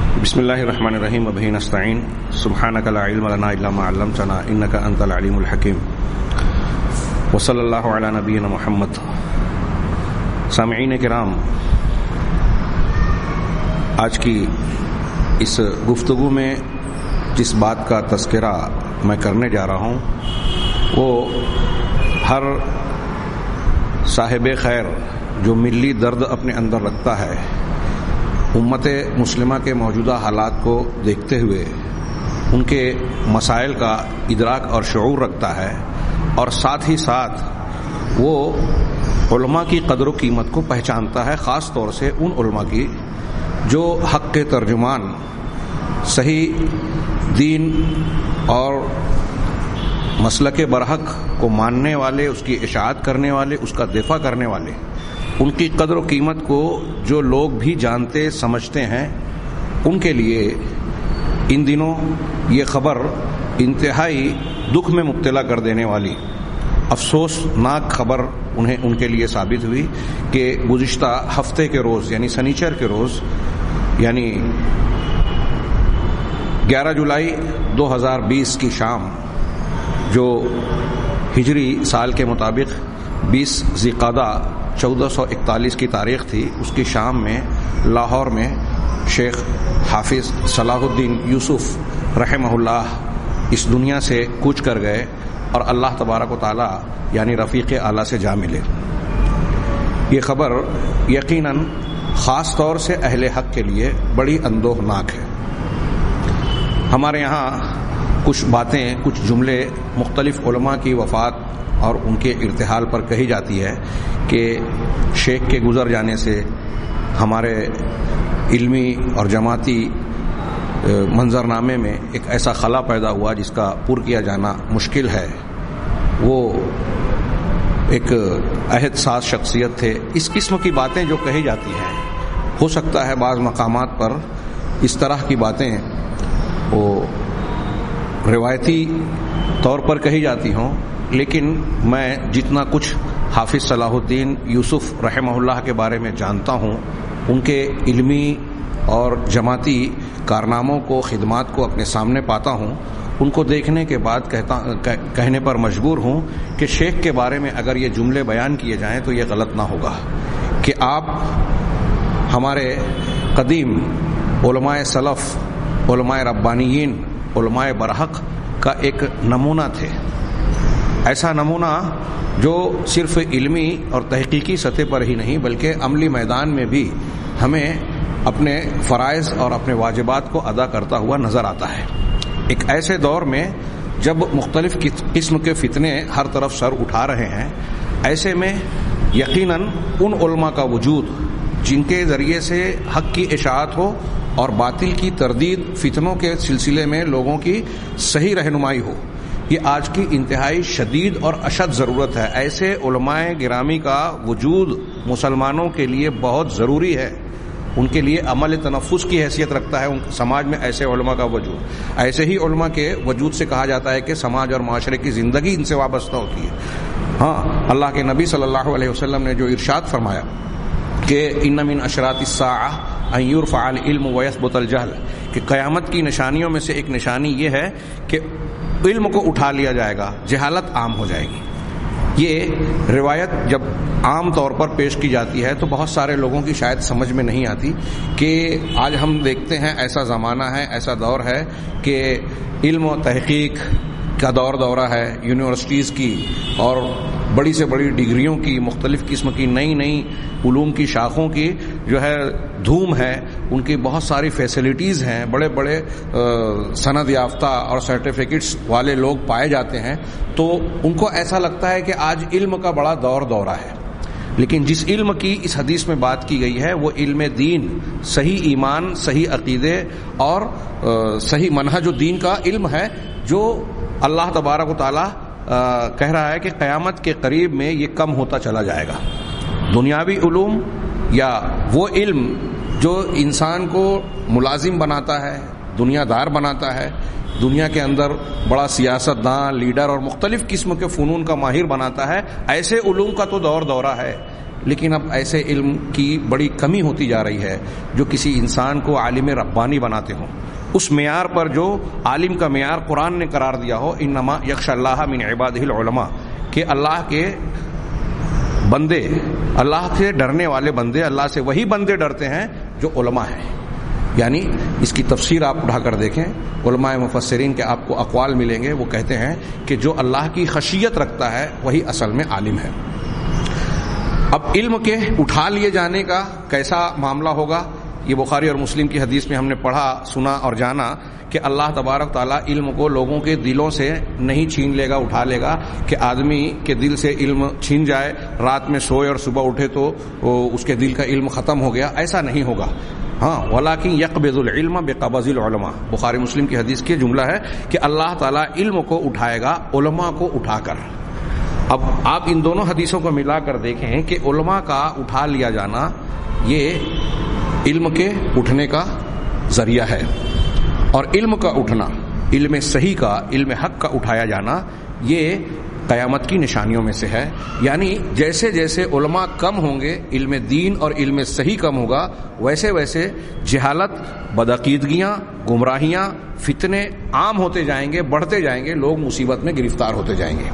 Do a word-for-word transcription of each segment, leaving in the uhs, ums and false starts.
بسم اللہ الرحمن الرحیم وبہ نستعین سبحانک لا علم لنا الا ما علمتنا انک انت العلیم الحکیم وصلی اللہ علی نبینا محمد۔ سامعین کرام، آج کی اس گفتگو میں جس بات کا تذکرہ میں کرنے جا رہا ہوں وہ ہر صاحب خیر جو ملی درد اپنے اندر رکھتا ہے، امت مسلمہ کے موجودہ حالات کو دیکھتے ہوئے ان کے مسائل کا ادراک اور شعور رکھتا ہے، اور ساتھ ہی ساتھ وہ علماء کی قدر و قیمت کو پہچانتا ہے، خاص طور سے ان علماء کی جو حق کے ترجمان، صحیح دین اور مسلک برحق کو ماننے والے، اس کی اشاعت کرنے والے، اس کا دفاع کرنے والے، ان کی قدر و قیمت کو جو لوگ بھی جانتے سمجھتے ہیں، ان کے لیے ان دنوں یہ خبر انتہائی دکھ میں مبتلا کر دینے والی، افسوسناک خبر انہیں ان کے لیے ثابت ہوئی کہ گزشتہ ہفتے کے روز یعنی سنیچر کے روز یعنی گیارہ جولائی دو ہزار بیس کی شام، جو ہجری سال کے مطابق بیس ذی القعدہ چودہ سو اکتالیس کی تاریخ تھی، اس کی شام میں لاہور میں شیخ حافظ صلاح الدین یوسف رحمہ اللہ اس دنیا سے کوچ کر گئے اور اللہ تبارک و تعالی یعنی رفیق اعلیٰ سے جا ملے۔ یہ خبر یقیناً خاص طور سے اہل حق کے لیے بڑی اندوہناک ہے۔ ہمارے یہاں کچھ باتیں، کچھ جملے مختلف علماء کی وفات اور ان کے ارتحال پر کہی جاتی ہے کہ شیخ کے گزر جانے سے ہمارے علمی اور جماعتی منظرنامے میں ایک ایسا خلا پیدا ہوا جس کا پر کیا جانا مشکل ہے۔ وہ ایک عہد ساز شخصیت تھے۔ اس قسم کی باتیں جو کہی جاتی ہیں، ہو سکتا ہے بعض مقامات پر اس طرح کی باتیں وہ روایتی طور پر کہی جاتی ہوں، لیکن میں جتنا کچھ حافظ صلاح الدین یوسف رحمہ اللہ کے بارے میں جانتا ہوں، ان کے علمی اور جماعتی کارناموں کو، خدمات کو اپنے سامنے پاتا ہوں، ان کو دیکھنے کے بعد کہتا کہنے پر مجبور ہوں کہ شیخ کے بارے میں اگر یہ جملے بیان کیے جائیں تو یہ غلط نہ ہوگا کہ آپ ہمارے قدیم علماء سلف، علماء ربانیین، علماء برحق کا ایک نمونہ تھے۔ ایسا نمونہ جو صرف علمی اور تحقیقی سطح پر ہی نہیں بلکہ عملی میدان میں بھی ہمیں اپنے فرائض اور اپنے واجبات کو ادا کرتا ہوا نظر آتا ہے۔ ایک ایسے دور میں جب مختلف قسم کے فتنے ہر طرف سر اٹھا رہے ہیں، ایسے میں یقیناً ان علماء کا وجود جن کے ذریعے سے حق کی اشاعت ہو اور باطل کی تردید، فتنوں کے سلسلے میں لوگوں کی صحیح رہنمائی ہو، یہ آج کی انتہائی شدید اور اشد ضرورت ہے۔ ایسے علماء گرامی کا وجود مسلمانوں کے لیے بہت ضروری ہے، ان کے لیے عمل تنفس کی حیثیت رکھتا ہے ان سماج میں ایسے علماء کا وجود۔ ایسے ہی علماء کے وجود سے کہا جاتا ہے کہ سماج اور معاشرے کی زندگی ان سے وابستہ ہوتی ہے۔ ہاں، اللہ کے نبی صلی اللہ علیہ وسلم نے جو ارشاد فرمایا کہ ان من اشراط الساعہ ان یرفع العلم ویثبت الجہل، کہ قیامت کی نشانیوں میں سے ایک نشانی یہ ہے کہ علم کو اٹھا لیا جائے گا، جہالت عام ہو جائے گی۔ یہ روایت جب عام طور پر پیش کی جاتی ہے تو بہت سارے لوگوں کی شاید سمجھ میں نہیں آتی کہ آج ہم دیکھتے ہیں ایسا زمانہ ہے، ایسا دور ہے کہ علم و تحقیق کا دور دورہ ہے، یونیورسٹیز کی اور بڑی سے بڑی ڈگریوں کی، مختلف قسم کی نئی نئی علوم کی شاخوں کی جو ہے دھوم ہے، ان کی بہت ساری فیسلٹیز ہیں، بڑے بڑے سند یافتہ اور سرٹیفکیٹس والے لوگ پائے جاتے ہیں، تو ان کو ایسا لگتا ہے کہ آج علم کا بڑا دور دورہ ہے۔ لیکن جس علم کی اس حدیث میں بات کی گئی ہے وہ علم دین، صحیح ایمان، صحیح عقیدے اور صحیح منہج الدین کا علم ہے، جو اللہ تبارک و تعالی کہہ رہا ہے کہ قیامت کے قریب میں یہ کم ہوتا چلا جائے گا۔ دنیاوی علوم یا وہ علم جو انسان کو ملازم بناتا ہے، دنیا دار بناتا ہے، دنیا کے اندر بڑا سیاست داں، لیڈر اور مختلف قسم کے فنون کا ماہر بناتا ہے، ایسے علوم کا تو دور دورہ ہے لیکن اب ایسے علم کی بڑی کمی ہوتی جا رہی ہے جو کسی انسان کو عالم ربانی بناتے ہوں، اس معیار پر جو عالم کا معیار قرآن نے قرار دیا ہو، انما یخشى اللہ من عبادہ العلماء، کہ اللہ کے بندے، اللہ سے ڈرنے والے بندے، اللہ سے وہی بندے ڈرتے ہیں جو علماء ہیں۔ یعنی اس کی تفسیر آپ اٹھا کر دیکھیں، علماء مفسرین کے آپ کو اقوال ملیں گے، وہ کہتے ہیں کہ جو اللہ کی خشیت رکھتا ہے وہی اصل میں عالم ہے۔ اب علم کے اٹھا لیے جانے کا کیسا معاملہ ہوگا، یہ بخاری اور مسلم کی حدیث میں ہم نے پڑھا، سنا اور جانا کہ اللہ تبارک تعالیٰ علم کو لوگوں کے دلوں سے نہیں چھین لے گا، اٹھا لے گا، کہ آدمی کے دل سے علم چھین جائے، رات میں سوئے اور صبح اٹھے تو اس کے دل کا علم ختم ہو گیا، ایسا نہیں ہوگا۔ ہاں، ولیکن یقبض العلم بقبض العلماء، بخاری مسلم کی حدیث کی جملہ ہے کہ اللہ تعالیٰ علم کو اٹھائے گا علماء کو اٹھا کر۔ اب آپ ان دونوں حدیثوں کو ملا کر دیکھیں کہ علماء کا اٹھا لیا جانا یہ علم کے اٹھنے کا ذریعہ ہے، اور علم کا اٹھنا، علم صحیح کا، علم حق کا اٹھایا جانا یہ قیامت کی نشانیوں میں سے ہے۔ یعنی جیسے جیسے علماء کم ہوں گے، علم دین اور علم صحیح کم ہوگا، ویسے ویسے جہالت، بدعقیدگیاں، گمراہیاں، فتنے عام ہوتے جائیں گے، بڑھتے جائیں گے، لوگ مصیبت میں گرفتار ہوتے جائیں گے۔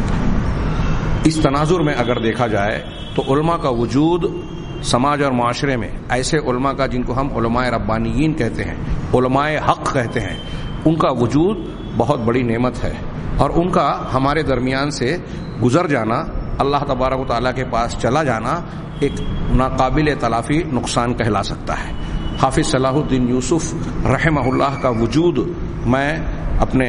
اس تناظر میں اگر دیکھا جائے تو علماء کا وجود سماج اور معاشرے میں، ایسے علماء کا جن کو ہم علماء ربانیین کہتے ہیں، علماء حق کہتے ہیں، ان کا وجود بہت بڑی نعمت ہے، اور ان کا ہمارے درمیان سے گزر جانا، اللہ تبارک و تعالیٰ کے پاس چلا جانا ایک ناقابل تلافی نقصان کہلا سکتا ہے۔ حافظ صلاح الدین یوسف رحمہ اللہ کا وجود، میں اپنے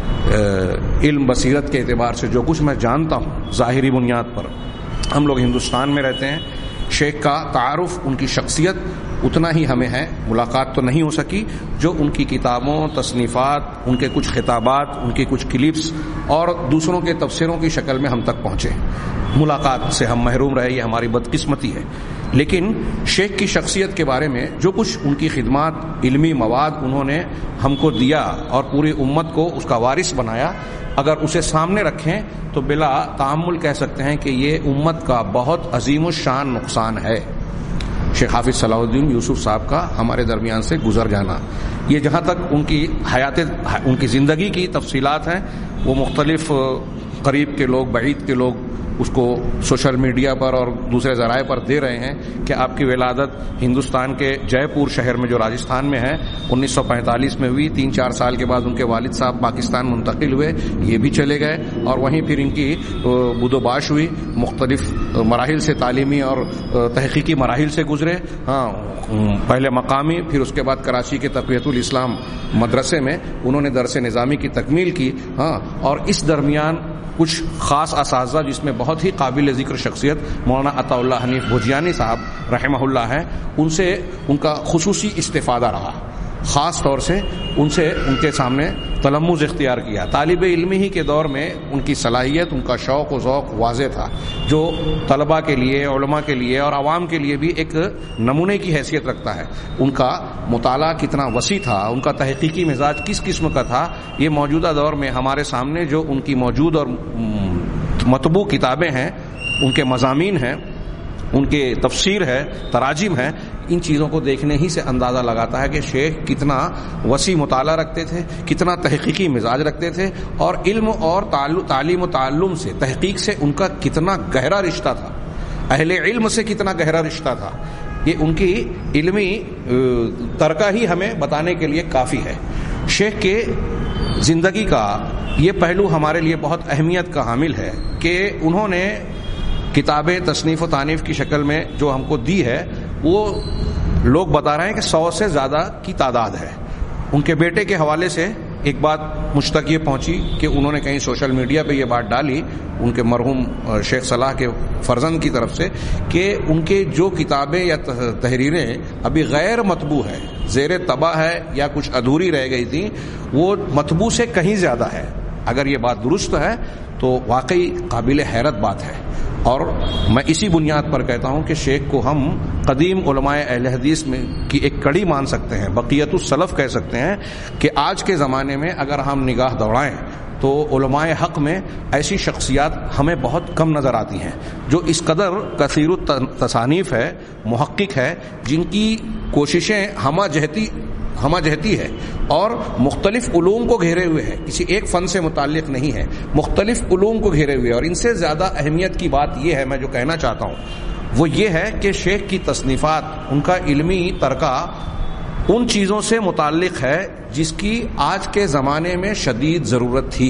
علم بصیرت کے اعتبار سے جو کچھ میں جانتا ہوں ظاہری بنیاد پر، ہم لوگ ہندوستان میں رہتے ہیں، شیخ کا تعارف، ان کی شخصیت اتنا ہی ہمیں ہے، ملاقات تو نہیں ہو سکی، جو ان کی کتابوں، تصنیفات، ان کے کچھ خطابات، ان کے کچھ کلپس اور دوسروں کے تفسیروں کی شکل میں ہم تک پہنچے، ملاقات سے ہم محروم رہے، یہ ہماری بدقسمتی ہے۔ لیکن شیخ کی شخصیت کے بارے میں جو کچھ ان کی خدمات، علمی مواد انہوں نے ہم کو دیا اور پوری امت کو اس کا وارث بنایا، اگر اسے سامنے رکھیں تو بلا تأمل کہہ سکتے ہیں کہ یہ امت کا بہت عظیم الشان نقصان ہے۔ شیخ حافظ صلاح الدین یوسف صاحب کا ہمارے درمیان سے گزر جانا، یہ جہاں تک ان کی حیات، ان کی زندگی کی تفصیلات ہیں، وہ مختلف قریب کے لوگ، بعید کے لوگ اس کو سوشل میڈیا پر اور دوسرے ذرائع پر دے رہے ہیں کہ آپ کی ولادت ہندوستان کے جے پور شہر میں جو راجستھان میں ہے انیس سو پینتالیس میں ہوئی، تین چار سال کے بعد ان کے والد صاحب پاکستان منتقل ہوئے، یہ بھی چلے گئے، اور وہیں پھر ان کی بود و باش ہوئی، مختلف مراحل سے، تعلیمی اور تحقیقی مراحل سے گزرے، ہاں پہلے مقامی، پھر اس کے بعد کراچی کے تقویت الاسلام مدرسے میں انہوں نے درس نظامی کی تکمیل کی، ہاں اور اس درمیان کچھ خاص اساتذہ جس میں بہت ہی قابل ذکر شخصیت مولانا عطا اللہ حنیف بھوجیانی صاحب رحمہ اللہ ہیں، ان سے ان کا خصوصی استفادہ رہا، خاص طور سے ان سے ان کے سامنے تلمذ اختیار کیا۔ طالب علمی ہی کے دور میں ان کی صلاحیت، ان کا شوق و ذوق واضح تھا، جو طلباء کے لیے، علماء کے لیے اور عوام کے لیے بھی ایک نمونے کی حیثیت رکھتا ہے۔ ان کا مطالعہ کتنا وسیع تھا، ان کا تحقیقی مزاج کس قسم کا تھا، یہ موجودہ دور میں ہمارے سامنے جو ان کی موجود اور مطبوع کتابیں ہیں، ان کے مضامین ہیں، ان کے تفسیر ہے، تراجم ہے، ان چیزوں کو دیکھنے ہی سے اندازہ لگاتا ہے کہ شیخ کتنا وسیع مطالعہ رکھتے تھے، کتنا تحقیقی مزاج رکھتے تھے، اور علم اور تعلیم و تعلم سے، تحقیق سے ان کا کتنا گہرا رشتہ تھا، اہل علم سے کتنا گہرا رشتہ تھا، یہ ان کی علمی ترکہ ہی ہمیں بتانے کے لیے کافی ہے۔ شیخ کے زندگی کا یہ پہلو ہمارے لیے بہت اہمیت کا حامل ہے کہ انہوں نے کتابیں تصنیف و تانیف کی شکل میں جو ہم کو دی ہے، وہ لوگ بتا رہے ہیں کہ سو سے زیادہ کی تعداد ہے۔ ان کے بیٹے کے حوالے سے ایک بات مجھ تک یہ پہنچی کہ انہوں نے کہیں سوشل میڈیا پہ یہ بات ڈالی ان کے مرحوم شیخ صلاح کے فرزند کی طرف سے کہ ان کے جو کتابیں یا تحریریں ابھی غیر مطبوع ہے، زیر طبع ہے یا کچھ ادھوری رہ گئی تھیں، وہ مطبوع سے کہیں زیادہ ہے۔ اگر یہ بات درست ہے تو واقعی قابل حیرت بات ہے، اور میں اسی بنیاد پر کہتا ہوں کہ شیخ کو ہم قدیم علماء اہل حدیث میں کی ایک کڑی مان سکتے ہیں، بقیت السلف کہہ سکتے ہیں، کہ آج کے زمانے میں اگر ہم نگاہ دوڑائیں تو علماء حق میں ایسی شخصیات ہمیں بہت کم نظر آتی ہیں جو اس قدر کثیر التصانیف ہے، محقق ہے، جن کی کوششیں ہمہ جہتی ہمہ جہتی ہے اور مختلف علوم کو گھیرے ہوئے ہے، کسی ایک فن سے متعلق نہیں ہے، مختلف علوم کو گھیرے ہوئے. اور ان سے زیادہ اہمیت کی بات یہ ہے، میں جو کہنا چاہتا ہوں وہ یہ ہے کہ شیخ کی تصنیفات، ان کا علمی ترکہ ان چیزوں سے متعلق ہے جس کی آج کے زمانے میں شدید ضرورت تھی.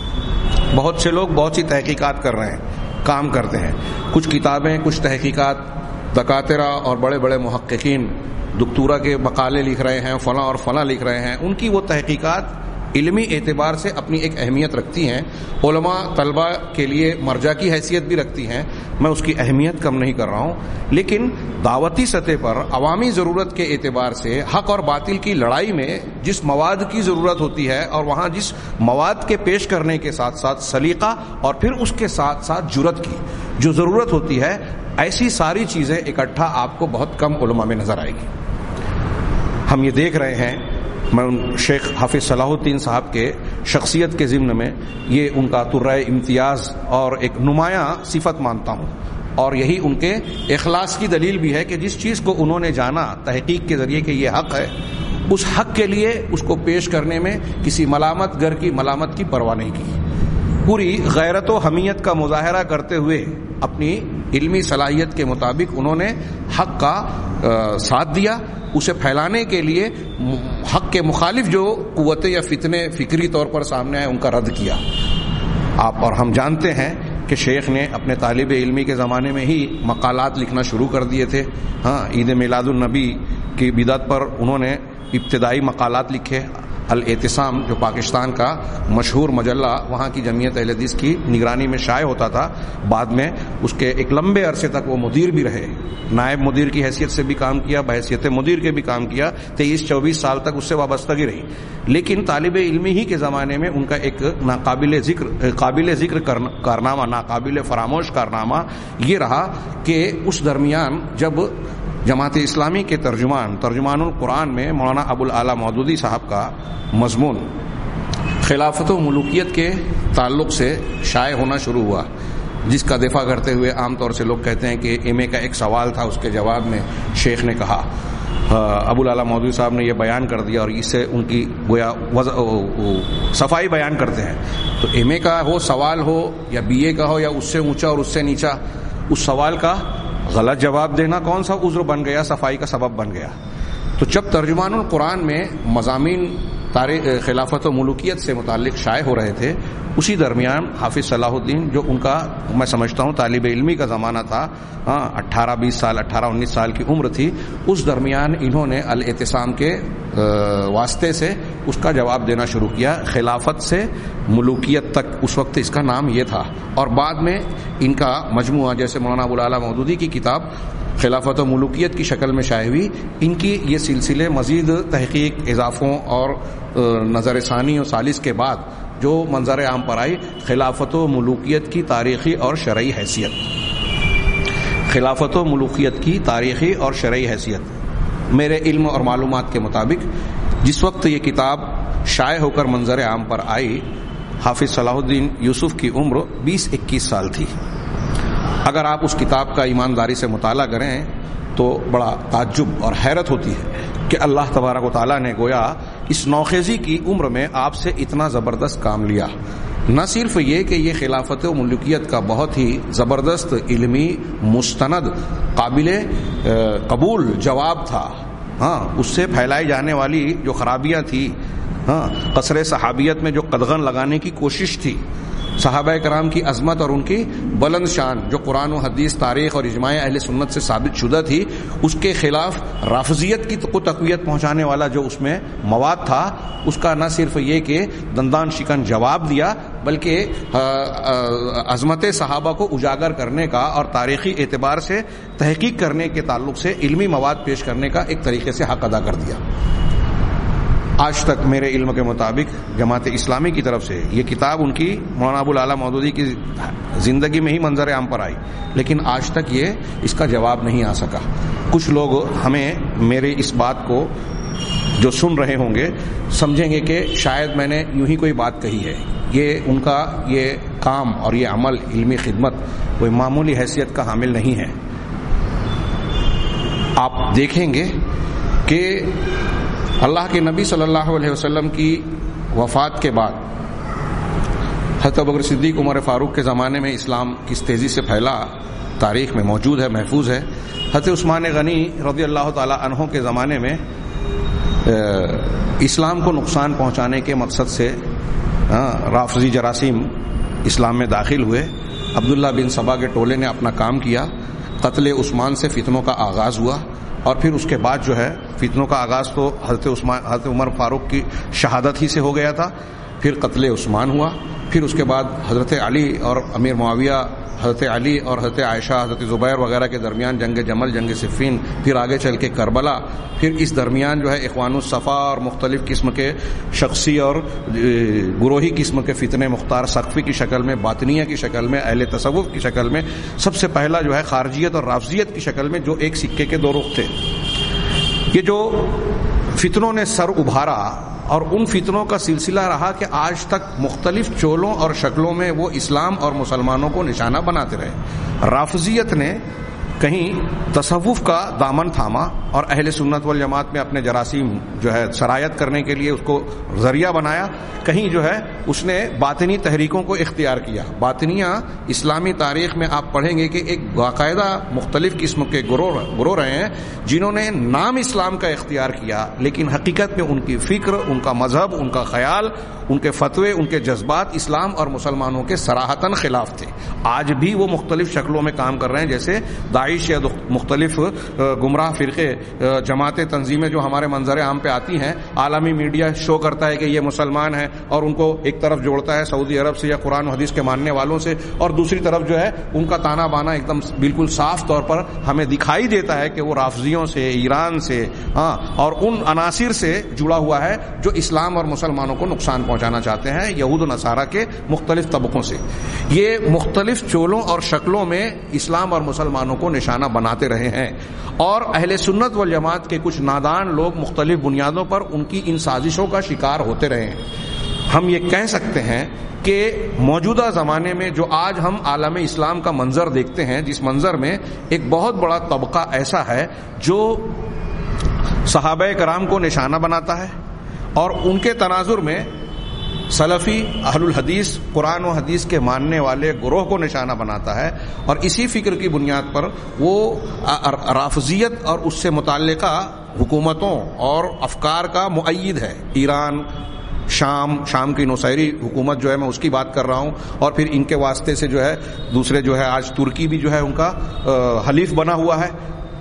بہت سے لوگ بہت سی تحقیقات کر رہے ہیں، کام کرتے ہیں، کچھ کتابیں، کچھ تحقیقات، دکاترہ اور بڑے بڑے محققین دکتورا کے مقالے لکھ رہے ہیں، فلاں اور فلاں لکھ رہے ہیں. ان کی وہ تحقیقات علمی اعتبار سے اپنی ایک اہمیت رکھتی ہیں، علماء طلباء کے لیے مرجع کی حیثیت بھی رکھتی ہیں، میں اس کی اہمیت کم نہیں کر رہا ہوں. لیکن دعوتی سطح پر عوامی ضرورت کے اعتبار سے حق اور باطل کی لڑائی میں جس مواد کی ضرورت ہوتی ہے اور وہاں جس مواد کے پیش کرنے کے ساتھ ساتھ سلیقہ اور پھر اس کے ساتھ ساتھ جرأت کی جو ضرورت ہوتی ہے، ایسی ساری چیزیں اکٹھا آپ کو بہت کم علماء میں نظر آئے گی. ہم یہ دیکھ رہے ہیں، میں ان شیخ حافظ صلاح الدین صاحب کے شخصیت کے ضمن میں یہ ان کا ترائے امتیاز اور ایک نمایاں صفت مانتا ہوں، اور یہی ان کے اخلاص کی دلیل بھی ہے کہ جس چیز کو انہوں نے جانا تحقیق کے ذریعے کہ یہ حق ہے، اس حق کے لیے اس کو پیش کرنے میں کسی ملامت گر کی ملامت کی پرواہ نہیں کی. پوری غیرت و حمیت کا مظاہرہ کرتے ہوئے اپنی علمی صلاحیت کے مطابق انہوں نے حق کا ساتھ دیا، اسے پھیلانے کے لیے حق کے مخالف جو قوتیں یا فتنے فکری طور پر سامنے آئے ان کا رد کیا. آپ اور ہم جانتے ہیں کہ شیخ نے اپنے طالب علمی کے زمانے میں ہی مقالات لکھنا شروع کر دیے تھے. ہاں، عید میلاد النبی کی بدعت پر انہوں نے ابتدائی مقالات لکھے. الاعتصام جو پاکستان کا مشہور مجلہ وہاں کی جمعیت اہل حدیث کی نگرانی میں شائع ہوتا تھا، بعد میں اس کے ایک لمبے عرصے تک وہ مدیر بھی رہے، نائب مدیر کی حیثیت سے بھی کام کیا، بحیثیت مدیر کے بھی کام کیا، تیئیس چوبیس سال تک اس سے وابستگی رہی. لیکن طالب علمی ہی کے زمانے میں ان کا ایک ناقابل ذکر قابل ذکر کارنامہ، ناقابل فراموش کارنامہ یہ رہا کہ اس درمیان جب جماعت اسلامی کے ترجمان ترجمان القرآن میں مولانا ابو الاعلیٰ مودودی صاحب کا مضمون خلافت و ملوکیت کے تعلق سے شائع ہونا شروع ہوا، جس کا دفاع کرتے ہوئے عام طور سے لوگ کہتے ہیں کہ ایم اے کا ایک سوال تھا، اس کے جواب میں شیخ نے کہا، ابو الاعلیٰ مودودی صاحب نے یہ بیان کر دیا اور اس سے ان کی گویا صفائی بیان کرتے ہیں. تو ایم اے کا ہو سوال ہو یا بی اے کا ہو یا اس سے اونچا اور اس سے نیچا، اس سوال کا غلط جواب دینا کون سا عذر بن گیا، صفائی کا سبب بن گیا. تو جب ترجمان القرآن میں مضامین تاریخ خلافت و ملوکیت سے متعلق شائع ہو رہے تھے، اسی درمیان حافظ صلاح الدین جو ان کا میں سمجھتا ہوں طالب علمی کا زمانہ تھا، ہاں اٹھارہ بیس سال اٹھارہ انیس سال کی عمر تھی، اس درمیان انہوں نے الاعتصام کے واسطے سے اس کا جواب دینا شروع کیا. خلافت سے ملوکیت تک اس وقت اس کا نام یہ تھا، اور بعد میں ان کا مجموعہ جیسے مولانا ابو الاعلیٰ مودودی کی کتاب خلافت و ملوکیت کی شکل میں شائع ہوئی. ان کی یہ سلسلے مزید تحقیق، اضافوں اور نظر ثانی و ثالث کے بعد جو منظر عام پر آئی، خلافت و ملوکیت کی تاریخی اور شرعی حیثیت. خلافت و ملوکیت کی تاریخی اور شرعی حیثیت میرے علم اور معلومات کے مطابق جس وقت یہ کتاب شائع ہو کر منظر عام پر آئی، حافظ صلاح الدین یوسف کی عمر بیس اکیس سال تھی. اگر آپ اس کتاب کا ایمانداری سے مطالعہ کریں تو بڑا تعجب اور حیرت ہوتی ہے کہ اللہ تبارک و تعالیٰ نے گویا اس نوخیزی کی عمر میں آپ سے اتنا زبردست کام لیا. نہ صرف یہ کہ یہ خلافت و ملوکیت کا بہت ہی زبردست علمی مستند قابل قبول جواب تھا، ہاں اس سے پھیلائی جانے والی جو خرابیاں تھی، ہاں قصر صحابیت میں جو قدغن لگانے کی کوشش تھی، صحابہ کرام کی عظمت اور ان کی بلند شان جو قرآن و حدیث، تاریخ اور اجماع اہل سنت سے ثابت شدہ تھی، اس کے خلاف رافضیت کی کو تقویت پہنچانے والا جو اس میں مواد تھا، اس کا نہ صرف یہ کہ دندان شکن جواب دیا بلکہ عظمت صحابہ کو اجاگر کرنے کا اور تاریخی اعتبار سے تحقیق کرنے کے تعلق سے علمی مواد پیش کرنے کا ایک طریقے سے حق ادا کر دیا. آج تک میرے علم کے مطابق جماعت اسلامی کی طرف سے یہ کتاب ان کی مولانا ابو الاعلیٰ مودودی کی زندگی میں ہی منظر عام پر آئی، لیکن آج تک یہ اس کا جواب نہیں آ سکا. کچھ لوگ ہمیں میرے اس بات کو جو سن رہے ہوں گے سمجھیں گے کہ شاید میں نے یوں ہی کوئی بات کہی ہے. یہ ان کا یہ کام اور یہ عمل علمی خدمت کوئی معمولی حیثیت کا حامل نہیں ہے. آپ دیکھیں گے کہ اللہ کے نبی صلی اللہ علیہ وسلم کی وفات کے بعد حضرت ابوبکر صدیق عمر فاروق کے زمانے میں اسلام کس تیزی سے پھیلا تاریخ میں موجود ہے, محفوظ ہے. حضرت عثمان غنی رضی اللہ تعالی عنہ کے زمانے میں اسلام کو نقصان پہنچانے کے مقصد سے رافضی جراثیم اسلام میں داخل ہوئے. عبداللہ بن سبا کے ٹولے نے اپنا کام کیا, قتل عثمان سے فتنوں کا آغاز ہوا, اور پھر اس کے بعد جو ہے فتنوں کا آغاز تو حضرت عثمان حضرت عمر فاروق کی شہادت ہی سے ہو گیا تھا, پھر قتل عثمان ہوا, پھر اس کے بعد حضرت علی اور امیر معاویہ, حضرت علی اور حضرت عائشہ, حضرت زبیر وغیرہ کے درمیان جنگ جمل, جنگ صفین, پھر آگے چل کے کربلا, پھر اس درمیان جو ہے اخوان الصفا اور مختلف قسم کے شخصی اور گروہی قسم کے فتنے مختار سقفی کی شکل میں, باطنیہ کی شکل میں, اہل تصوف کی شکل میں, سب سے پہلا جو ہے خارجیت اور رافضیت کی شکل میں, جو ایک سکے کے دو رخ تھے. یہ جو فتنوں نے سر ابھارا اور ان فتنوں کا سلسلہ رہا کہ آج تک مختلف چولوں اور شکلوں میں وہ اسلام اور مسلمانوں کو نشانہ بناتے رہے. رافضیت نے کہیں تصوف کا دامن تھاما اور اہل سنت والجماعت میں اپنے جراثیم جو ہے سرایت کرنے کے لیے اس کو ذریعہ بنایا, کہیں جو ہے اس نے باطنی تحریکوں کو اختیار کیا. باطنیہ اسلامی تاریخ میں آپ پڑھیں گے کہ ایک باقاعدہ مختلف قسم کے گروہ گروہ رہے ہیں جنہوں نے نام اسلام کا اختیار کیا, لیکن حقیقت میں ان کی فکر, ان کا مذہب, ان کا خیال, ان کے فتوے, ان کے جذبات اسلام اور مسلمانوں کے صراحتاً خلاف تھے. آج بھی وہ مختلف شکلوں میں کام کر رہے ہیں, جیسے داعش یا مختلف گمراہ فرقے, جماعتیں, تنظیمیں جو ہمارے منظر عام پہ آتی ہیں. عالمی میڈیا شو کرتا ہے کہ یہ مسلمان ہیں اور ان کو ایک طرف جوڑتا ہے سعودی عرب سے یا قرآن و حدیث کے ماننے والوں سے, اور دوسری طرف جو ہے ان کا تانا بانا ایک دم بالکل صاف طور پر ہمیں دکھائی دیتا ہے کہ وہ رافضیوں سے, ایران سے, ہاں اور ان عناصر سے جڑا ہوا ہے جو اسلام اور مسلمانوں کو نقصان پہنچانا چاہتے ہیں, یہود و نصارہ کے مختلف طبقوں سے. یہ مختلف چولوں اور شکلوں میں اسلام اور مسلمانوں کو نشانہ بناتے رہے ہیں, اور اہل سنت والجماعت کے کچھ نادان لوگ مختلف بنیادوں پر ان کی ان سازشوں کا شکار ہوتے رہے ہیں. ہم یہ کہہ سکتے ہیں کہ موجودہ زمانے میں جو آج ہم عالم اسلام کا منظر دیکھتے ہیں, جس منظر میں ایک بہت بڑا طبقہ ایسا ہے جو صحابہ کرام کو نشانہ بناتا ہے اور ان کے تناظر میں سلفی, اہل الحدیث, قرآن و حدیث کے ماننے والے گروہ کو نشانہ بناتا ہے, اور اسی فکر کی بنیاد پر وہ رافضیت اور اس سے متعلقہ حکومتوں اور افکار کا مؤید ہے. ایران, شام, شام کی نصیری حکومت جو ہے میں اس کی بات کر رہا ہوں, اور پھر ان کے واسطے سے جو ہے دوسرے جو ہے آج ترکی بھی جو ہے ان کا حلیف بنا ہوا ہے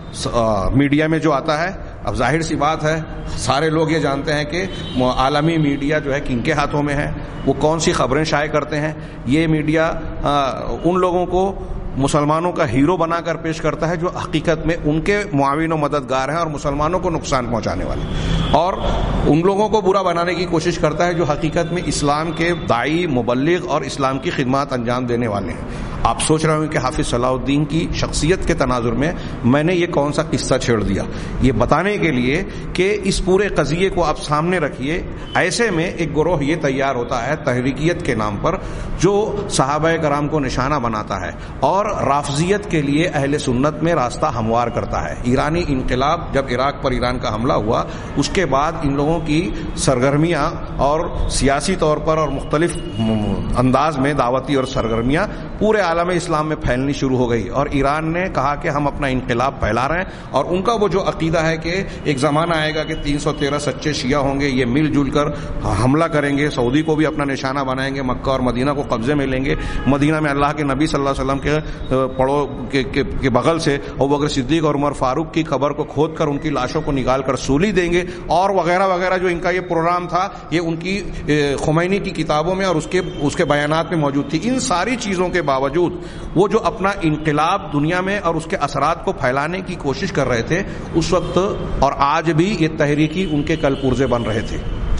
میڈیا میں جو آتا ہے. اب ظاہر سی بات ہے, سارے لوگ یہ جانتے ہیں کہ عالمی میڈیا جو ہے کن کے ہاتھوں میں ہے, وہ کون سی خبریں شائع کرتے ہیں. یہ میڈیا ان لوگوں کو مسلمانوں کا ہیرو بنا کر پیش کرتا ہے جو حقیقت میں ان کے معاون و مددگار ہیں اور مسلمانوں کو نقصان پہنچانے والے, اور ان لوگوں کو برا بنانے کی کوشش کرتا ہے جو حقیقت میں اسلام کے داعی, مبلغ اور اسلام کی خدمات انجام دینے والے ہیں. آپ سوچ رہے ہوں کہ حافظ صلاح الدین کی شخصیت کے تناظر میں میں نے یہ کون سا قصہ چھیڑ دیا, یہ بتانے کے لیے کہ اس پورے قضیے کو آپ سامنے رکھیے. ایسے میں ایک گروہ یہ تیار ہوتا ہے تحریکیت کے نام پر جو صحابہ کرام کو نشانہ بناتا ہے اور رافضیت کے لیے اہل سنت میں راستہ ہموار کرتا ہے. ایرانی انقلاب جب عراق پر ایران کا حملہ ہوا, اس کے بعد ان لوگوں کی سرگرمیاں اور سیاسی طور پر اور مختلف انداز میں دعوتی اور سرگرمیاں پورے عالم اسلام میں پھیلنی شروع ہو گئی, اور ایران نے کہا کہ ہم اپنا انقلاب پھیلا رہے ہیں, اور ان کا وہ جو عقیدہ ہے کہ ایک زمانہ آئے گا کہ تین سو تیرہ سچے شیعہ ہوں گے, یہ مل جل کر حملہ کریں گے, سعودی کو بھی اپنا نشانہ بنائیں گے, مکہ اور مدینہ کو قبضے میں لیں گے, مدینہ میں اللہ کے نبی صلی اللہ علیہ وسلم کے پڑو کے, کے, کے بغل سے ابوبکر صدیق اور عمر فاروق کی قبر کو کھود کر ان کی لاشوں کو نکال کر سولی دیں گے, اور وغیرہ وغیرہ جو ان کا یہ پروگرام تھا یہ ان کی خمینی کی کتابوں میں اور اس کے اس کے بیانات میں موجود تھی. ان ساری چیزوں کے باوجود وہ جو اپنا انقلاب دنیا میں اور اس کے اثرات کو پھیلانے کی کوشش کر رہے تھے, اس وقت اور آج بھی یہ تحریکی ان کے کل پرزے بن رہے تھے.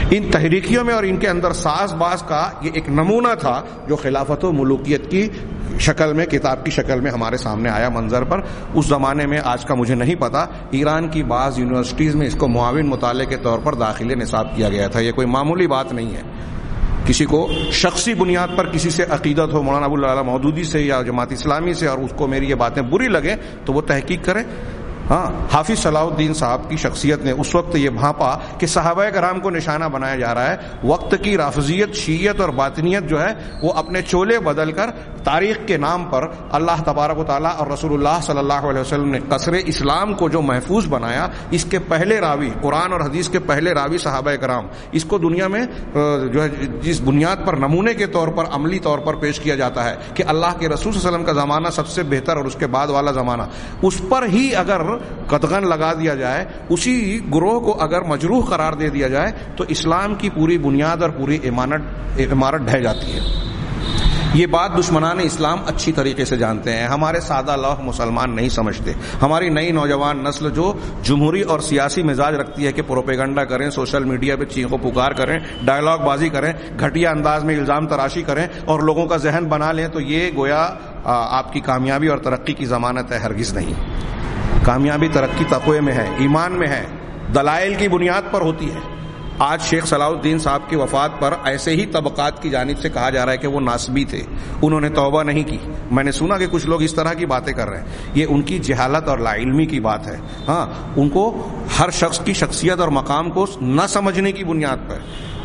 ان تحریکیوں میں اور ان کے اندر ساز باز کا یہ ایک نمونہ تھا جو خلافت و ملوکیت کی شکل میں، کتاب کی شکل میں ہمارے سامنے آیا منظر پر. اس زمانے میں، آج کا مجھے نہیں پتا، ایران کی بعض یونیورسٹیز میں اس کو معاون مطالعے کے طور پر داخلے نصاب کیا گیا تھا. یہ کوئی معمولی بات نہیں ہے. کسی کو شخصی بنیاد پر کسی سے عقیدت ہو، مولانا ابوالعلا مودودی سے یا جماعت اسلامی سے، اور اس کو میری یہ باتیں بری لگیں تو وہ تحقیق کرے. ہاں، حافظ صلاح الدین صاحب کی شخصیت نے اس وقت یہ بھانپا کہ صحابہ کرام کو نشانہ بنایا جا رہا ہے. وقت کی رافضیت، شیعیت اور باطنیت جو ہے وہ اپنے چولے بدل کر تاریخ کے نام پر اللہ تبارک و تعالیٰ اور رسول اللہ صلی اللہ علیہ وسلم نے قصر اسلام کو جو محفوظ بنایا، اس کے پہلے راوی، قرآن اور حدیث کے پہلے راوی صحابہ کرام، اس کو دنیا میں جو ہے جس بنیاد پر نمونے کے طور پر عملی طور پر پیش کیا جاتا ہے کہ اللہ کے رسول صلی اللہ علیہ وسلم کا زمانہ سب سے بہتر اور اس کے بعد والا زمانہ، اس پر ہی اگر قدغن لگا دیا جائے، اسی گروہ کو اگر مجروح قرار دے دیا جائے تو اسلام کی پوری بنیاد اور پوری عمارت عمارت ڈھہ جاتی ہے. یہ بات دشمنان اسلام اچھی طریقے سے جانتے ہیں. ہمارے سادہ لوح مسلمان نہیں سمجھتے. ہماری نئی نوجوان نسل جو جمہوری اور سیاسی مزاج رکھتی ہے کہ پروپیگنڈا کریں، سوشل میڈیا پہ چیخو پکار کریں، ڈائلاگ بازی کریں، گھٹیا انداز میں الزام تراشی کریں اور لوگوں کا ذہن بنا لیں، تو یہ گویا آپ کی کامیابی اور ترقی کی ضمانت ہے. ہرگز نہیں. کامیابی ترقی تقوی میں ہے، ایمان میں ہے، دلائل کی بنیاد پر ہوتی ہے. آج شیخ صلاح الدین صاحب کی وفات پر ایسے ہی طبقات کی جانب سے کہا جا رہا ہے کہ وہ ناسبی تھے، انہوں نے توبہ نہیں کی. میں نے سنا کہ کچھ لوگ اس طرح کی باتیں کر رہے ہیں. یہ ان کی جہالت اور لا علمی کی بات ہے. ہاں، ان کو ہر شخص کی شخصیت اور مقام کو نہ سمجھنے کی بنیاد پر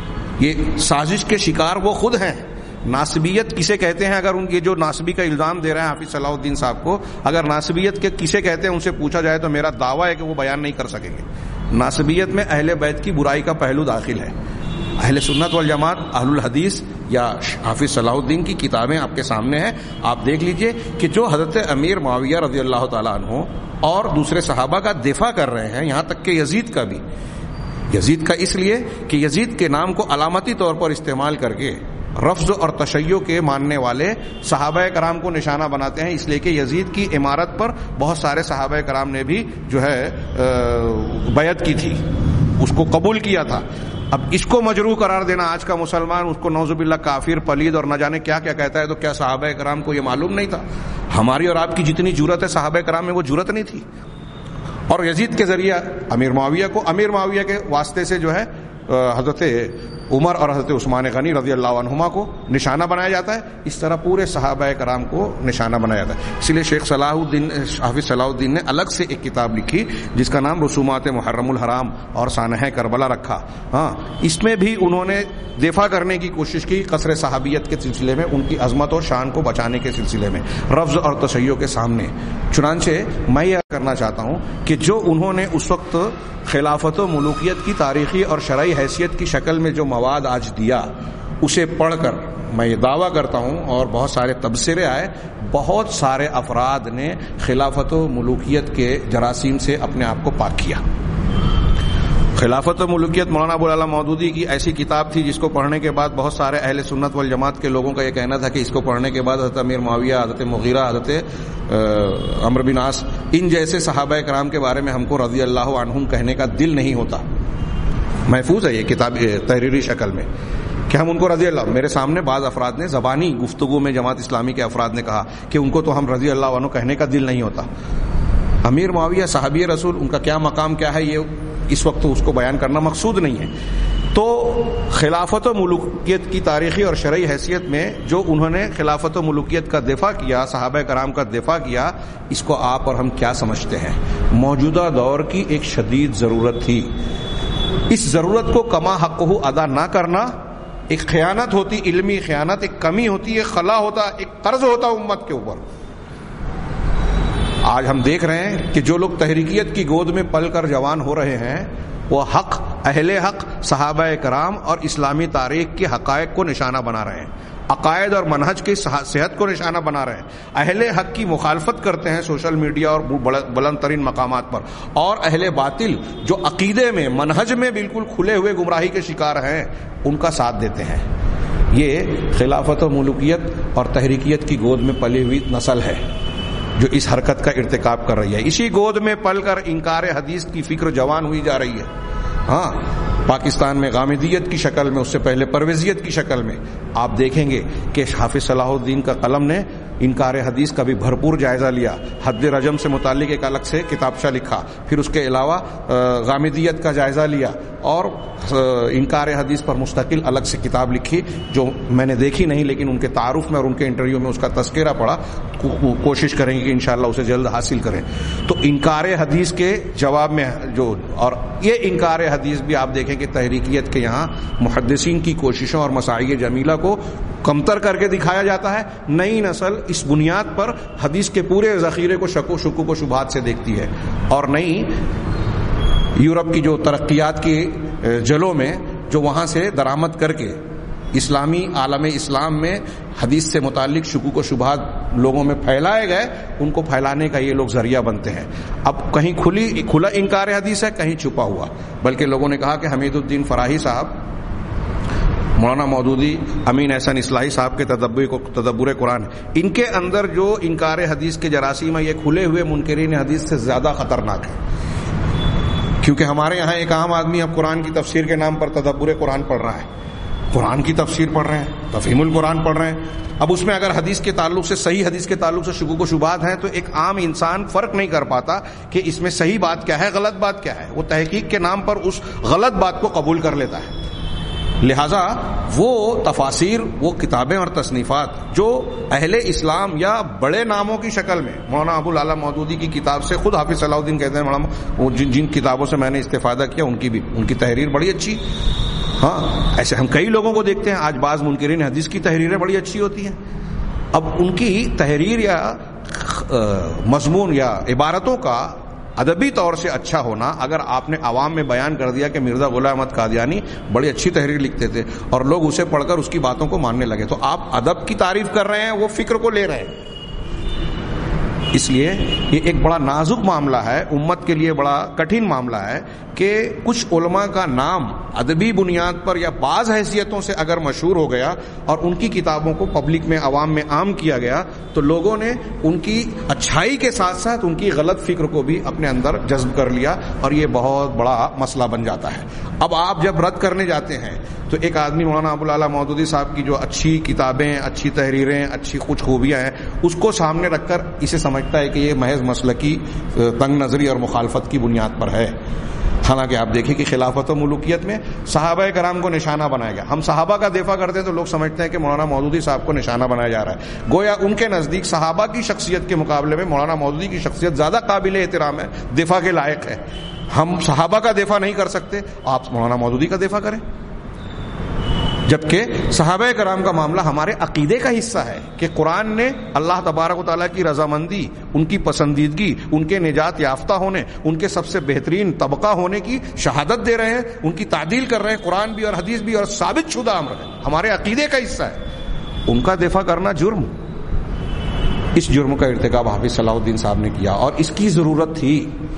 یہ سازش کے شکار وہ خود ہیں. ناسبیت کسے کہتے ہیں؟ اگر ان یہ جو ناسبی کا الزام دے رہے ہیں حافظ صلاح الدین صاحب کو، اگر ناسبیت کے کسے کہتے ہیں ان سے پوچھا جائے تو میرا دعویٰ ہے کہ وہ بیان نہیں کر سکیں گے. ناسبیت میں اہل بیت کی برائی کا پہلو داخل ہے. اہل سنت والجماعت، اہل الحدیث یا حافظ صلاح الدین کی کتابیں آپ کے سامنے ہیں. آپ دیکھ لیجئے کہ جو حضرت امیر معاویہ رضی اللہ تعالیٰ عنہ اور دوسرے صحابہ کا دفاع کر رہے ہیں، یہاں تک کہ یزید کا بھی. یزید کا اس لیے کہ یزید کے نام کو علامتی طور پر استعمال کر کے رفض اور تشیع کے ماننے والے صحابہ کرام کو نشانہ بناتے ہیں، اس لیے کہ یزید کی عمارت پر بہت سارے صحابہ کرام نے بھی جو ہے بیعت کی تھی، اس کو قبول کیا تھا. اب اس کو مجروح قرار دینا، آج کا مسلمان اس کو نعوذ باللہ کافر، پلید اور نہ جانے کیا کیا کہتا ہے، تو کیا صحابہ کرام کو یہ معلوم نہیں تھا؟ ہماری اور آپ کی جتنی جرت ہے صحابہ کرام میں وہ جرت نہیں تھی. اور یزید کے ذریعہ امیر معاویہ کو، امیر معاویہ کے واسطے سے جو ہے حضرت عمر اور حضرت عثمان غنی رضی اللہ عنہما کو نشانہ بنایا جاتا ہے. اس طرح پورے صحابہ کرام کو نشانہ بنایا جاتا ہے. اس لیے شیخ صلاح الدین حافظ صلاح الدین نے الگ سے ایک کتاب لکھی جس کا نام رسومات محرم الحرام اور سانحہ کربلا رکھا. ہاں، اس میں بھی انہوں نے دفاع کرنے کی کوشش کی قصر صحابیت کے سلسلے میں، ان کی عظمت اور شان کو بچانے کے سلسلے میں رفض اور تشیع کے سامنے. چنانچہ میں یہ کرنا چاہتا ہوں کہ جو انہوں نے اس وقت خلافت و ملوکیت کی تاریخی اور شرعی حیثیت کی شکل میں جو مواد آج دیا، اسے پڑھ کر میں یہ دعویٰ کرتا ہوں، اور بہت سارے تبصرے آئے، بہت سارے افراد نے خلافت و ملوکیت کے جراثیم سے اپنے آپ کو پاک کیا. خلافت و ملوکیت مولانا ابوالعلا مودودی کی ایسی کتاب تھی جس کو پڑھنے کے بعد بہت سارے اہل سنت والجماعت کے لوگوں کا یہ کہنا تھا کہ اس کو پڑھنے کے بعد حضرت امیر معاویہ، حضرت مغیرہ، حضرت عمرو بن عاص، ان جیسے صحابہ کرام کے بارے میں ہم کو رضی اللہ عنہم کہنے کا دل نہیں ہوتا. محفوظ ہے یہ کتاب تحریری شکل میں کہ ہم ان کو رضی اللہ. میرے سامنے بعض افراد نے زبانی گفتگو میں جماعت اسلامی کے افراد نے کہا کہ ان کو تو ہم رضی اللہ عنہ کہنے کا دل نہیں ہوتا. امیر معاویہ صحابی رسول، ان کا کیا مقام کیا ہے یہ اس وقت اس کو بیان کرنا مقصود نہیں ہے. تو خلافت و ملوکیت کی تاریخی اور شرعی حیثیت میں جو انہوں نے خلافت و ملوکیت کا دفاع کیا، صحابہ کرام کا دفاع کیا، اس کو آپ اور ہم کیا سمجھتے ہیں؟ موجودہ دور کی ایک شدید ضرورت تھی. اس ضرورت کو کما حقہ ادا نہ کرنا ایک خیانت ہوتی، علمی خیانت، ایک کمی ہوتی، ایک خلا ہوتا، ایک قرض ہوتا امت کے اوپر. آج ہم دیکھ رہے ہیں کہ جو لوگ تحریکیت کی گود میں پل کر جوان ہو رہے ہیں وہ حق، اہل حق، صحابہ کرام اور اسلامی تاریخ کے حقائق کو نشانہ بنا رہے ہیں، عقائد اور منہج کی صحت کو نشانہ بنا رہے ہیں. اہل حق کی مخالفت کرتے ہیں سوشل میڈیا اور بلند ترین مقامات پر، اور اہل باطل جو عقیدے میں، منہج میں بالکل کھلے ہوئے گمراہی کے شکار ہیں، ان کا ساتھ دیتے ہیں. یہ خلافت و ملوکیت اور تحریکیت کی گود میں پلی ہوئی نسل ہے جو اس حرکت کا ارتکاب کر رہی ہے. اسی گود میں پل کر انکار حدیث کی فکر جوان ہوئی جا رہی ہے. ہاں، پاکستان میں غامدیت کی شکل میں، اس سے پہلے پرویزیت کی شکل میں آپ دیکھیں گے کہ حافظ صلاح الدین کا قلم نے انکار حدیث کا بھی بھرپور جائزہ لیا، حد رجم سے متعلق ایک الگ سے کتابچہ لکھا، پھر اس کے علاوہ غامدیت کا جائزہ لیا اور انکار حدیث پر مستقل الگ سے کتاب لکھی جو میں نے دیکھی نہیں، لیکن ان کے تعارف میں اور ان کے انٹرویو میں اس کا تذکرہ پڑھا، کوشش کریں گے کہ انشاءاللہ اسے جلد حاصل کریں۔ تو انکار حدیث کے جواب میں جو، اور یہ انکار حدیث بھی آپ دیکھیں کہ تحریکیت کے یہاں محدثین کی کوششوں اور مساعی جمیلہ کو کمتر کر کے دکھایا جاتا ہے۔ نئی نسل اس بنیاد پر حدیث کے پورے ذخیرے کو شک و شکوک و شبہات سے دیکھتی ہے، اور نئی یورپ کی جو ترقیات کی جلوں میں جو وہاں سے درآمد کر کے اسلامی عالم اسلام میں حدیث سے متعلق شکوک و شبہات لوگوں میں پھیلائے گئے، ان کو پھیلانے کا یہ لوگ ذریعہ بنتے ہیں۔ اب کہیں کھلی کھلا انکار حدیث ہے، کہیں چھپا ہوا، بلکہ لوگوں نے کہا کہ حمید الدین فراہی صاحب، مولانا مودودی، امین احسن اصلاحی صاحب کے تدبر تدبر قرآن، ان کے اندر جو انکار حدیث کے جراثیم ہے یہ کھلے ہوئے منکرین حدیث سے زیادہ خطرناک ہے، کیونکہ ہمارے یہاں ایک عام آدمی اب قرآن کی تفسیر کے نام پر تدبر قرآن پڑھ رہا ہے، قرآن کی تفسیر پڑھ رہے ہیں، تفہیم القرآن پڑھ رہے ہیں، اب اس میں اگر حدیث کے تعلق سے، صحیح حدیث کے تعلق سے شکوک و شبہات ہیں تو ایک عام انسان فرق نہیں کر پاتا کہ اس میں صحیح بات کیا ہے، غلط بات کیا ہے، وہ تحقیق کے نام پر اس غلط بات کو قبول کر لیتا ہے۔ لہذا وہ تفاسیر، وہ کتابیں اور تصنیفات جو اہل اسلام یا بڑے ناموں کی شکل میں، مولانا ابو العلا مودودی کی کتاب سے خود حافظ صلاح الدین کہتے ہیں، مولانا جن جن کتابوں سے میں نے استفادہ کیا ان کی بھی ان کی تحریر بڑی اچھی، ہاں ایسے ہم کئی لوگوں کو دیکھتے ہیں آج بعض منکرین حدیث کی تحریریں بڑی اچھی ہوتی ہیں، اب ان کی تحریر یا مضمون یا عبارتوں کا ادبی طور سے اچھا ہونا اگر آپ نے عوام میں بیان کر دیا کہ مرزا غلام احمد قادیانی بڑی اچھی تحریر لکھتے تھے اور لوگ اسے پڑھ کر اس کی باتوں کو ماننے لگے، تو آپ ادب کی تعریف کر رہے ہیں، وہ فکر کو لے رہے ہیں۔ اس لیے یہ ایک بڑا نازک معاملہ ہے، امت کے لیے بڑا کٹھن معاملہ ہے کہ کچھ علماء کا نام ادبی بنیاد پر یا بعض حیثیتوں سے اگر مشہور ہو گیا اور ان کی کتابوں کو پبلک میں، عوام میں عام کیا گیا تو لوگوں نے ان کی اچھائی کے ساتھ ساتھ ان کی غلط فکر کو بھی اپنے اندر جذب کر لیا، اور یہ بہت بڑا مسئلہ بن جاتا ہے۔ اب آپ جب رد کرنے جاتے ہیں تو ایک آدمی مولانا ابو العلا مودودی صاحب کی جو اچھی کتابیں، اچھی تحریریں، اچھی کچھ خوبیاں ہیں اس کو سامنے رکھ کر اسے سمجھتا ہے کہ یہ محض مسلکی تنگ نظری اور مخالفت کی بنیاد پر ہے، حالانکہ آپ دیکھیں کہ خلافت و ملوکیت میں صحابہ کرام کو نشانہ بنایا گیا۔ ہم صحابہ کا دفاع کرتے ہیں تو لوگ سمجھتے ہیں کہ مولانا مودودی صاحب کو نشانہ بنایا جا رہا ہے، گویا ان کے نزدیک صحابہ کی شخصیت کے مقابلے میں مولانا مودودی کی شخصیت زیادہ قابل احترام ہے، دفاع کے لائق ہے۔ ہم صحابہ کا دفاع نہیں کر سکتے، آپ مولانا مودودی کا دفاع کریں، جبکہ صحابہ کرام کا معاملہ ہمارے عقیدے کا حصہ ہے کہ قرآن نے اللہ تبارک و تعالیٰ کی رضامندی، ان کی پسندیدگی، ان کے نجات یافتہ ہونے، ان کے سب سے بہترین طبقہ ہونے کی شہادت دے رہے ہیں، ان کی تعدیل کر رہے ہیں، قرآن بھی اور حدیث بھی اور ثابت شدہ امر ہے، ہمارے عقیدے کا حصہ ہے، ان کا دفاع کرنا جرم، اس جرم کا ارتکاب حافظ صلاح الدین صاحب نے کیا اور اس کی ضرورت تھی۔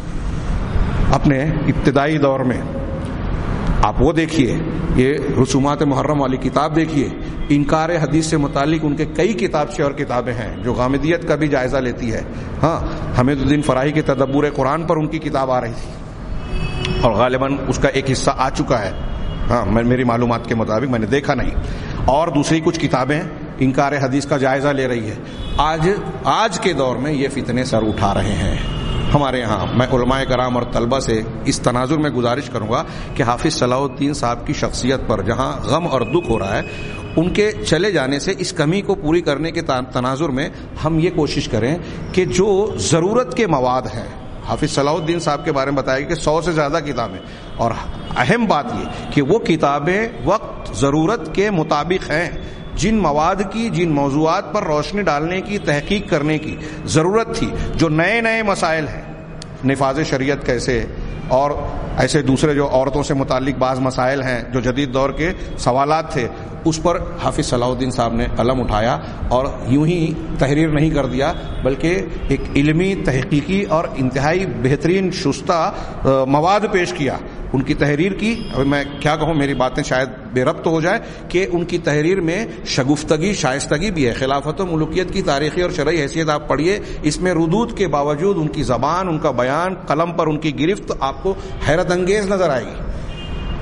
اپنے ابتدائی دور میں آپ وہ دیکھیے، یہ رسومات محرم والی کتاب دیکھیے، انکار حدیث سے متعلق ان کے کئی کتابچے اور کتابیں ہیں جو غامدیت کا بھی جائزہ لیتی ہے۔ ہاں، حمید الدین فراہی کے تدبر قرآن پر ان کی کتاب آ رہی تھی اور غالباً اس کا ایک حصہ آ چکا ہے، ہاں میری معلومات کے مطابق، میں نے دیکھا نہیں، اور دوسری کچھ کتابیں انکار حدیث کا جائزہ لے رہی ہے۔ آج آج کے دور میں یہ فتنے سر اٹھا رہے ہیں ہمارے ہاں۔ میں علماء کرام اور طلبہ سے اس تناظر میں گزارش کروں گا کہ حافظ صلاح الدین صاحب کی شخصیت پر جہاں غم اور دکھ ہو رہا ہے، ان کے چلے جانے سے اس کمی کو پوری کرنے کے تناظر میں ہم یہ کوشش کریں کہ جو ضرورت کے مواد ہیں، حافظ صلاح الدین صاحب کے بارے میں بتایا گیا کہ سو سے زیادہ کتابیں، اور اہم بات یہ کہ وہ کتابیں وقت ضرورت کے مطابق ہیں، جن مواد کی، جن موضوعات پر روشنی ڈالنے کی، تحقیق کرنے کی ضرورت تھی، جو نئے نئے مسائل ہیں، نفاذ شریعت کیسے، اور ایسے دوسرے جو عورتوں سے متعلق بعض مسائل ہیں جو جدید دور کے سوالات تھے، اس پر حافظ صلاح الدین صاحب نے قلم اٹھایا اور یوں ہی تحریر نہیں کر دیا بلکہ ایک علمی، تحقیقی اور انتہائی بہترین شستہ مواد پیش کیا۔ ان کی تحریر کی، اب میں کیا کہوں، میری باتیں شاید بے ربط ہو جائے، کہ ان کی تحریر میں شگفتگی، شائستگی بھی ہے۔ خلافت و ملوکیت کی تاریخی اور شرعی حیثیت آپ پڑھیے، اس میں ردود کے باوجود ان کی زبان، ان کا بیان، قلم پر ان کی گرفت آپ کو حیرت انگیز نظر آئے گی۔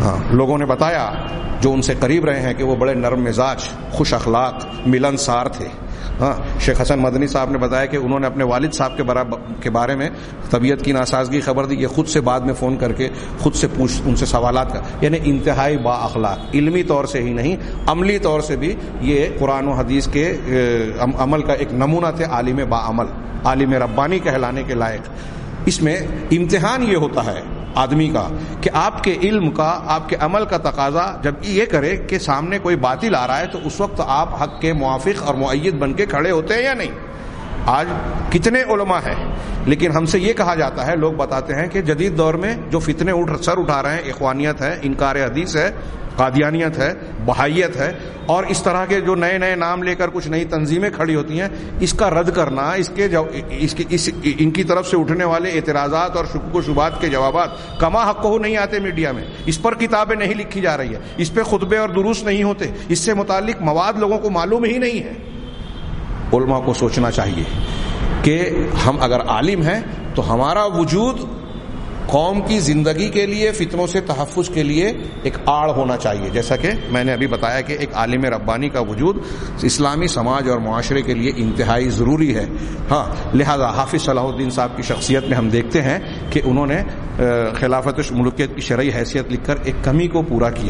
ہاں لوگوں نے بتایا جو ان سے قریب رہے ہیں کہ وہ بڑے نرم مزاج، خوش اخلاق، ملنسار تھے. ہاں شیخ حسن مدنی صاحب نے بتایا کہ انہوں نے اپنے والد صاحب کے کے بارے میں طبیعت کی ناسازگی خبر دی، یہ خود سے بعد میں فون کر کے خود سے پوچھ ان سے سوالات کر، یعنی انتہائی با اخلاق، علمی طور سے ہی نہیں عملی طور سے بھی یہ قرآن و حدیث کے عمل کا ایک نمونہ تھے، عالم با عمل، عالم ربانی کہلانے کے لائق. اس میں امتحان یہ ہوتا ہے آدمی کا کہ آپ کے علم کا، آپ کے عمل کا تقاضا جب یہ کرے کہ سامنے کوئی باطل آ رہا ہے تو اس وقت آپ حق کے موافق اور مؤید بن کے کھڑے ہوتے ہیں یا نہیں. آج کتنے علماء ہیں، لیکن ہم سے یہ کہا جاتا ہے، لوگ بتاتے ہیں کہ جدید دور میں جو فتنے اٹھ سر اٹھا رہے ہیں، اخوانیت ہے، انکار حدیث ہے، قادیانیت ہے، بہائیت ہے، اور اس طرح کے جو نئے نئے نام لے کر کچھ نئی تنظیمیں کھڑی ہوتی ہیں، اس کا رد کرنا، اس کے جو اس کے اس ان کی طرف سے اٹھنے والے اعتراضات اور شکوک و شبہات کے جوابات کما حق ہو نہیں آتے میڈیا میں، اس پر کتابیں نہیں لکھی جا رہی ہے، اس پہ خطبے اور دروس نہیں ہوتے، اس سے متعلق مواد لوگوں کو معلوم ہی نہیں ہے. علماء کو سوچنا چاہیے کہ ہم اگر عالم ہیں تو ہمارا وجود قوم کی زندگی کے لیے، فتنوں سے تحفظ کے لیے ایک آڑ ہونا چاہیے، جیسا کہ میں نے ابھی بتایا کہ ایک عالم ربانی کا وجود اسلامی سماج اور معاشرے کے لیے انتہائی ضروری ہے. ہاں لہذا حافظ صلاح الدین صاحب کی شخصیت میں ہم دیکھتے ہیں کہ انہوں نے خلافت ملوکیت کی شرعی حیثیت لکھ کر ایک کمی کو پورا کیا.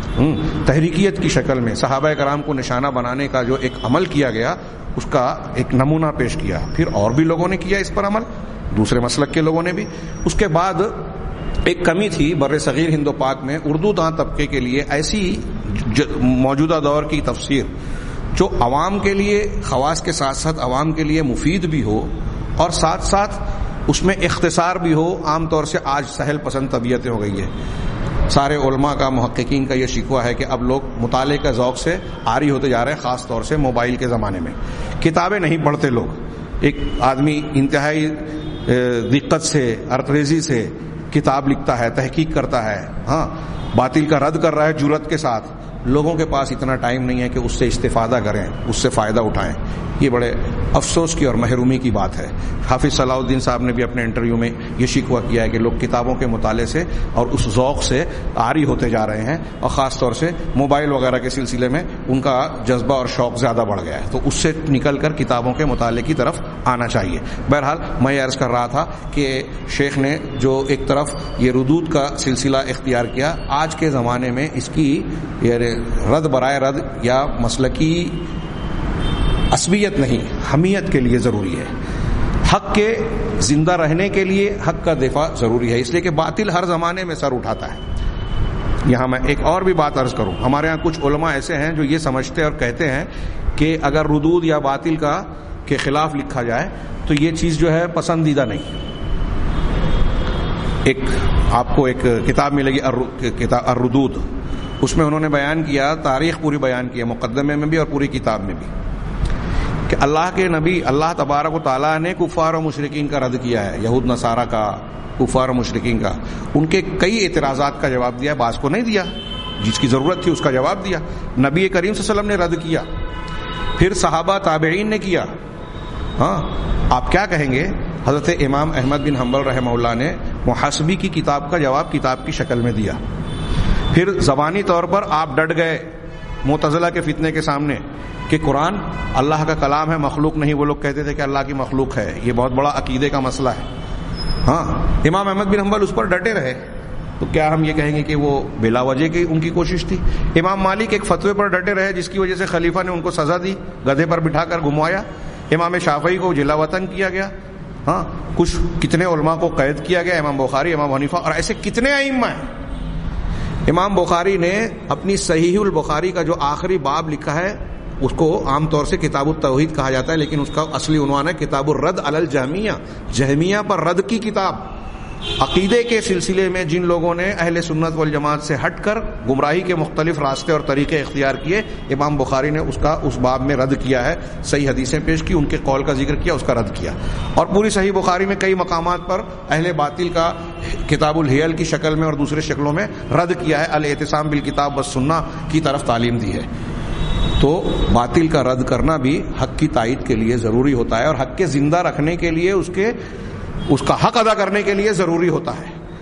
تحریکیت کی شکل میں صحابہ کرام کو نشانہ بنانے کا جو ایک عمل کیا گیا، اس کا ایک نمونہ پیش کیا. پھر اور بھی لوگوں نے کیا اس پر عمل، دوسرے مسلک کے لوگوں نے بھی. اس کے بعد ایک کمی تھی بر صغیر ہند و پاک میں اردو داں طبقے کے لیے ایسی موجودہ دور کی تفسیر جو عوام کے لیے، خواص کے ساتھ ساتھ عوام کے لیے مفید بھی ہو اور ساتھ ساتھ اس میں اختصار بھی ہو. عام طور سے آج سہل پسند طبیعتیں ہو گئی ہے. سارے علماء کا، محققین کا یہ شکوہ ہے کہ اب لوگ مطالعے کا ذوق سے عاری ہوتے جا رہے ہیں، خاص طور سے موبائل کے زمانے میں. کتابیں نہیں پڑھتے لوگ. ایک آدمی انتہائی دقت سے، ارتریزی سے کتاب لکھتا ہے، تحقیق کرتا ہے، ہاں باطل کا رد کر رہا ہے جرأت کے ساتھ. لوگوں کے پاس اتنا ٹائم نہیں ہے کہ اس سے استفادہ کریں، اس سے فائدہ اٹھائیں. یہ بڑے افسوس کی اور محرومی کی بات ہے. حافظ صلاح الدین صاحب نے بھی اپنے انٹرویو میں یہ شکوہ کیا ہے کہ لوگ کتابوں کے مطالعے سے اور اس ذوق سے عاری ہوتے جا رہے ہیں، اور خاص طور سے موبائل وغیرہ کے سلسلے میں ان کا جذبہ اور شوق زیادہ بڑھ گیا ہے. تو اس سے نکل کر کتابوں کے مطالعے کی طرف آنا چاہیے. بہرحال میں یہ عرض کر رہا تھا کہ شیخ نے جو ایک طرف یہ ردود کا سلسلہ اختیار کیا، آج کے زمانے میں اس کی رد برائے رد یا مسلکی عصبیت نہیں، حمیت کے لیے ضروری ہے. حق کے زندہ رہنے کے لیے حق کا دفاع ضروری ہے، اس لیے کہ باطل ہر زمانے میں سر اٹھاتا ہے. یہاں میں ایک اور بھی بات عرض کروں. ہمارے ہاں کچھ علماء ایسے ہیں جو یہ سمجھتے اور کہتے ہیں کہ اگر ردود یا باطل کا کے خلاف لکھا جائے تو یہ چیز جو ہے پسندیدہ نہیں. ایک آپ کو ایک کتاب ملے گی الردود، اس میں انہوں نے بیان کیا، تاریخ پوری بیان کی ہے، مقدمے میں بھی اور پوری کتاب میں بھی، کہ اللہ کے نبی اللہ تبارک و تعالیٰ نے کفار و مشرکین کا رد کیا ہے، یہود نصارہ کا، کفار و مشرکین کا. ان کے کئی اعتراضات کا جواب دیا، بعض کو نہیں دیا، جس کی ضرورت تھی اس کا جواب دیا. نبی کریم صلی اللہ علیہ وسلم نے رد کیا، پھر صحابہ تابعین نے کیا. ہاں آپ کیا کہیں گے؟ حضرت امام احمد بن حنبل رحمہ اللہ نے محاسبی کی کتاب کا جواب کتاب کی شکل میں دیا. پھر زبانی طور پر آپ ڈٹ گئے معتزلہ کے فتنے کے سامنے کہ قرآن اللہ کا کلام ہے، مخلوق نہیں. وہ لوگ کہتے تھے کہ اللہ کی مخلوق ہے. یہ بہت بڑا عقیدے کا مسئلہ ہے. ہاں امام احمد بن حنبل اس پر ڈٹے رہے. تو کیا ہم یہ کہیں گے کہ وہ بلا وجہ کی ان کی کوشش تھی؟ امام مالک ایک فتوے پر ڈٹے رہے جس کی وجہ سے خلیفہ نے ان کو سزا دی، گدھے پر بٹھا کر گھموایا. امام شافعی کو جلا وطن کیا گیا. ہاں کچھ کتنے علماء کو قید کیا گیا، امام بخاری، امام حنیفہ، اور ایسے کتنے ائمہ ہیں. امام بخاری نے اپنی صحیح البخاری کا جو آخری باب لکھا ہے اس کو عام طور سے کتاب التوحید کہا جاتا ہے، لیکن اس کا اصلی عنوان ہے کتاب الرد علی الجہمیہ، جہمیہ پر رد کی کتاب. عقیدے کے سلسلے میں جن لوگوں نے اہل سنت والجماعت سے ہٹ کر گمراہی کے مختلف راستے اور طریقے اختیار کیے، امام بخاری نے اس کا اس باب میں رد کیا ہے. صحیح حدیثیں پیش کی، ان کے قول کا ذکر کیا، اس کا رد کیا. اور پوری صحیح بخاری میں کئی مقامات پر اہل باطل کا کتاب الحیل کی شکل میں اور دوسرے شکلوں میں رد کیا ہے. الاعتصام بالکتاب والسنہ کی طرف تعلیم دی ہے. تو باطل کا رد کرنا بھی حق کی تائید کے لیے ضروری ہوتا ہے، اور حق کے زندہ رکھنے کے لیے اس کے اس کا حق ادا کرنے کے لیے ضروری ہوتا ہے.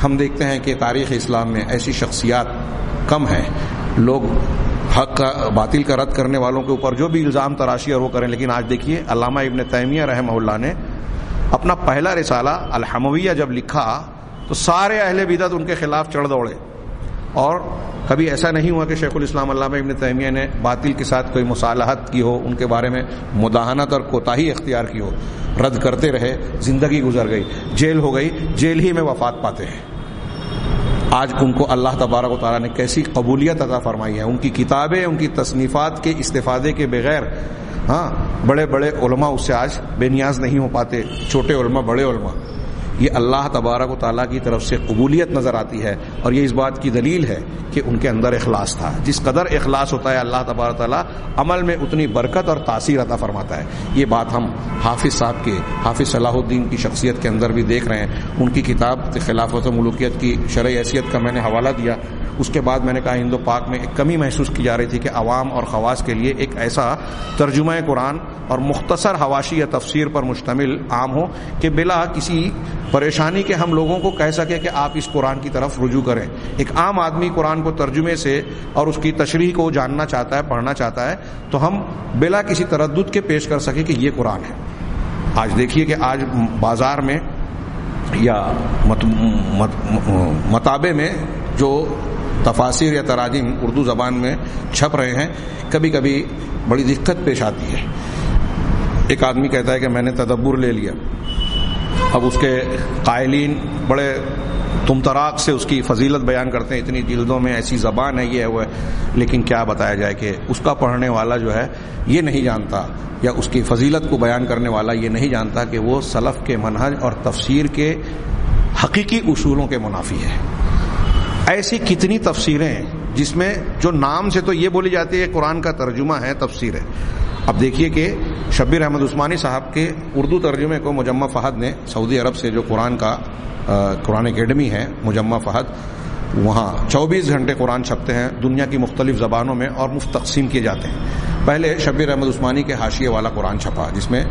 ہم دیکھتے ہیں کہ تاریخ اسلام میں ایسی شخصیات کم ہیں. لوگ حق کا باطل کا رد کرنے والوں کے اوپر جو بھی الزام تراشی اور وہ کریں، لیکن آج دیکھیے علامہ ابن تیمیہ رحمہ اللہ نے اپنا پہلا رسالہ الحمویہ جب لکھا تو سارے اہل بدعت ان کے خلاف چڑھ دوڑے، اور کبھی ایسا نہیں ہوا کہ شیخ الاسلام علامہ ابن تیمیہ نے باطل کے ساتھ کوئی مصالحت کی ہو، ان کے بارے میں مداہنت اور کوتاہی اختیار کی ہو. رد کرتے رہے، زندگی گزر گئی، جیل ہو گئی، جیل ہی میں وفات پاتے ہیں. آج ان کو اللہ تبارک و تعالیٰ نے کیسی قبولیت عطا فرمائی ہے. ان کی کتابیں، ان کی تصنیفات کے استفادے کے بغیر ہاں بڑے بڑے علماء اس سے آج بے نیاز نہیں ہو پاتے، چھوٹے علماء، بڑے علماء. یہ اللہ تبارک و تعالیٰ کی طرف سے قبولیت نظر آتی ہے، اور یہ اس بات کی دلیل ہے کہ ان کے اندر اخلاص تھا. جس قدر اخلاص ہوتا ہے اللہ تبارک و تعالیٰ عمل میں اتنی برکت اور تاثیر عطا فرماتا ہے. یہ بات ہم حافظ صاحب کے، حافظ صلاح الدین کی شخصیت کے اندر بھی دیکھ رہے ہیں. ان کی کتاب خلافت و ملوکیت کی شرعی حیثیت کا میں نے حوالہ دیا. اس کے بعد میں نے کہا ہند و پاک میں ایک کمی محسوس کی جا رہی تھی کہ عوام اور خواص کے لیے ایک ایسا ترجمہ قرآن اور مختصر حواشی یا تفسیر پر مشتمل عام ہو کہ بلا کسی پریشانی کے ہم لوگوں کو کہہ سکے کہ آپ اس قرآن کی طرف رجوع کریں. ایک عام آدمی قرآن کو ترجمے سے اور اس کی تشریح کو جاننا چاہتا ہے، پڑھنا چاہتا ہے، تو ہم بلا کسی تردد کے پیش کر سکیں کہ یہ قرآن ہے. آج دیکھیے کہ آج بازار میں یا مت مت مطابع میں جو تفاسیر یا تراجم اردو زبان میں چھپ رہے ہیں، کبھی کبھی بڑی دقت پیش آتی ہے. ایک آدمی کہتا ہے کہ میں نے تدبر لے لیا، اب اس کے قائلین بڑے تمطراق سے اس کی فضیلت بیان کرتے ہیں، اتنی جلدوں میں ایسی زبان ہے، یہ ہے وہ ہے، لیکن کیا بتایا جائے کہ اس کا پڑھنے والا جو ہے یہ نہیں جانتا، یا اس کی فضیلت کو بیان کرنے والا یہ نہیں جانتا کہ وہ سلف کے منہج اور تفسیر کے حقیقی اصولوں کے منافی ہے. ایسی کتنی تفسیریں جس میں جو نام سے تو یہ بولی جاتی ہے قرآن کا ترجمہ ہے، تفسیر ہے. اب دیکھیے کہ شبیر احمد عثمانی صاحب کے اردو ترجمے کو مجمع فہد نے سعودی عرب سے، جو قرآن کا قرآن اکیڈمی ہے مجمع فہد، وہاں چوبیس گھنٹے قرآن چھپتے ہیں دنیا کی مختلف زبانوں میں اور مفت تقسیم کیے جاتے ہیں. پہلے شبیر احمد عثمانی کے حاشیے والا قرآن چھپا جس میں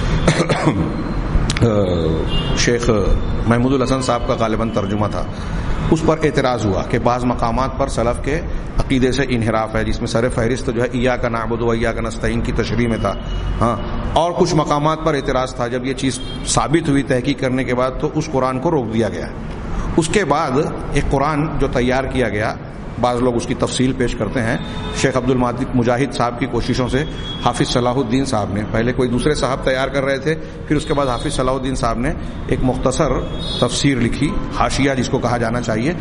شیخ محمود الحسن صاحب کا غالباً ترجمہ تھا. اس پر اعتراض ہوا کہ بعض مقامات پر سلف کے عقیدے سے انحراف ہے، جس میں سر فہرست جو ہے ایاک نعبد و ایاک نستعین کی تشریح میں تھا. ہاں، اور کچھ مقامات پر اعتراض تھا. جب یہ چیز ثابت ہوئی تحقیق کرنے کے بعد تو اس قرآن کو روک دیا گیا. اس کے بعد ایک قرآن جو تیار کیا گیا، بعض لوگ اس کی تفصیل پیش کرتے ہیں، شیخ عبد المجید مجاہد صاحب کی کوششوں سے حافظ صلاح الدین صاحب نے، پہلے کوئی دوسرے صاحب تیار کر رہے تھے، پھر اس کے بعد حافظ صلاح الدین صاحب نے ایک مختصر تفسیر لکھی، حاشیہ جس کو کہا جانا چاہیے.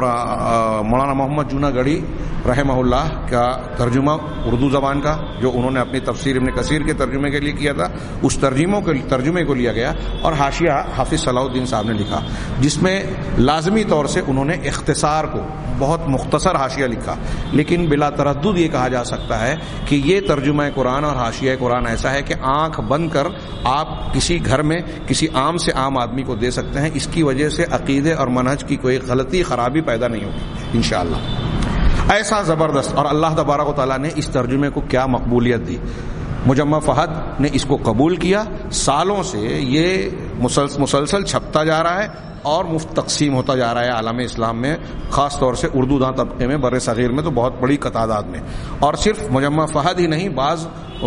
مولانا محمد جونا گڑھی رحمہ اللہ کا ترجمہ اردو زبان کا جو انہوں نے اپنی تفسیر ابن کثیر کے ترجمے کے لیے کیا تھا، اس ترجموں کے ترجمے کو لیا گیا اور حاشیہ حافظ صلاح الدین صاحب نے لکھا، جس میں لازمی طور سے انہوں نے اختصار کو بہت مختصر حاشیہ لکھا. لیکن بلا تردد یہ کہا جا سکتا ہے کہ یہ ترجمہ قرآن اور حاشیہ قرآن ایسا ہے کہ آنکھ بند کر آپ کسی گھر میں کسی عام سے عام آدمی کو دے سکتے ہیں. اس کی وجہ سے عقیدے اور منہج کی کوئی غلطی خرابی پیدا نہیں ہوگی انشاءاللہ. ایسا زبردست، اور اللہ تبارک و تعالیٰ نے اس ترجمے کو کیا مقبولیت دی. مجمع فہد نے اس کو قبول کیا، سالوں سے یہ مسلسل مسلسل چھپتا جا رہا ہے اور مفت تقسیم ہوتا جا رہا ہے عالم اسلام میں، خاص طور سے اردو داں طبقے میں، بر صغیر میں تو بہت بڑی تعداد میں. اور صرف مجمع فہد ہی نہیں، بعض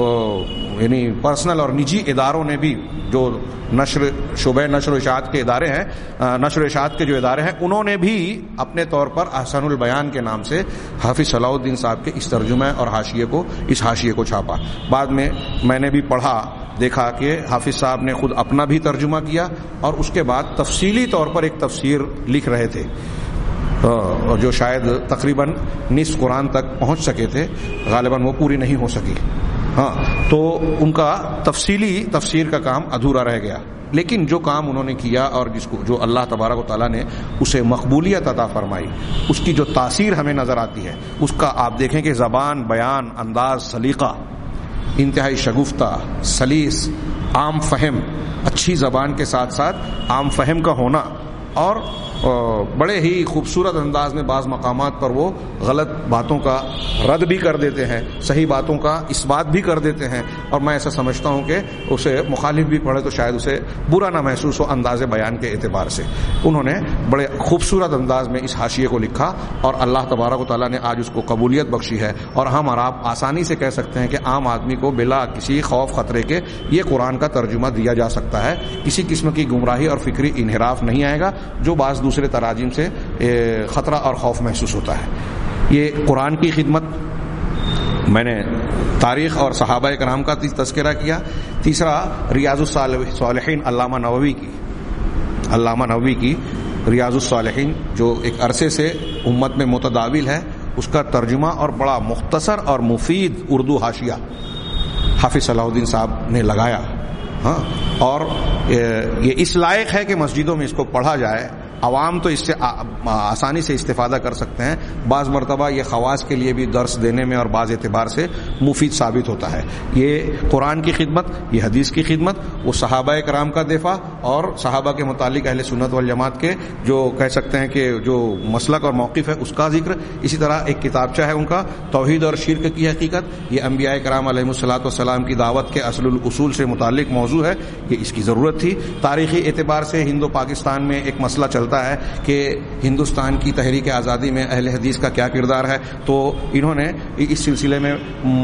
یعنی پرسنل اور نجی اداروں نے بھی، جو نشر شعبہ نشر و اشاعت کے ادارے ہیں، نشر و اشاعت کے جو ادارے ہیں، انہوں نے بھی اپنے طور پر احسن البیان کے نام سے حافظ صلاح الدین صاحب کے اس ترجمہ اور حاشیے کو اس حاشیے کو چھاپا. بعد میں میں نے بھی پڑھا، دیکھا کہ حافظ صاحب نے خود اپنا بھی ترجمہ کیا اور اس کے بعد تفصیلی طور پر ایک تفسیر لکھ رہے تھے، اور جو شاید تقریباً نصف قرآن تک پہنچ سکے تھے، غالباً وہ پوری نہیں ہو سکی. ہاں، تو ان کا تفصیلی تفسیر کا کام ادھورا رہ گیا. لیکن جو کام انہوں نے کیا اور جس کو جو اللہ تبارک و تعالیٰ نے اسے مقبولیت عطا فرمائی، اس کی جو تاثیر ہمیں نظر آتی ہے، اس کا آپ دیکھیں کہ زبان، بیان، انداز، سلیقہ انتہائی شگفتہ، سلیس، عام فہم، اچھی زبان کے ساتھ ساتھ عام فہم کا ہونا، اور بڑے ہی خوبصورت انداز میں بعض مقامات پر وہ غلط باتوں کا رد بھی کر دیتے ہیں، صحیح باتوں کا اس بات بھی کر دیتے ہیں، اور میں ایسا سمجھتا ہوں کہ اسے مخالف بھی پڑھے تو شاید اسے برا نہ محسوس ہو انداز بیان کے اعتبار سے۔ انہوں نے بڑے خوبصورت انداز میں اس حاشیے کو لکھا اور اللہ تبارک و تعالیٰ نے آج اس کو قبولیت بخشی ہے، اور ہم اور آپ آسانی سے کہہ سکتے ہیں کہ عام آدمی کو بلا کسی خوف خطرے کے یہ قرآن کا ترجمہ دیا جا سکتا ہے، کسی قسم کی گمراہی اور فکری انحراف نہیں آئے گا جو بعض دوسرے تراجم سے خطرہ اور خوف محسوس ہوتا ہے۔ یہ قرآن کی خدمت، میں نے تاریخ اور صحابہ کرام کا تذکرہ کیا۔ تیسرا ریاض الصالحین علامہ نووی کی علامہ نووی کی ریاض الصالحین جو ایک عرصے سے امت میں متداول ہے، اس کا ترجمہ اور بڑا مختصر اور مفید اردو حاشیہ حافظ صلاح الدین صاحب نے لگایا، ہاں، اور یہ اس لائق ہے کہ مسجدوں میں اس کو پڑھا جائے، عوام تو اس سے آسانی سے استفادہ کر سکتے ہیں، بعض مرتبہ یہ خواص کے لیے بھی درس دینے میں اور بعض اعتبار سے مفید ثابت ہوتا ہے۔ یہ قرآن کی خدمت، یہ حدیث کی خدمت، وہ صحابہ کرام کا دفاع اور صحابہ کے متعلق اہل سنت والجماعت کے جو کہہ سکتے ہیں کہ جو مسلک اور موقف ہے اس کا ذکر، اسی طرح ایک کتابچہ ہے ان کا توحید اور شرک کی حقیقت، یہ انبیاء کرام علیہ الصلوۃ والسلام کی دعوت کے اصل الاصول سے متعلق موضوع ہے، یہ اس کی ضرورت تھی۔ تاریخی اعتبار سے ہند و پاکستان میں ایک مسئلہ چلتا ہے کہ ہندوستان کی تحریک آزادی میں اہل حدیث کا کیا کردار ہے، تو انہوں نے اس سلسلے میں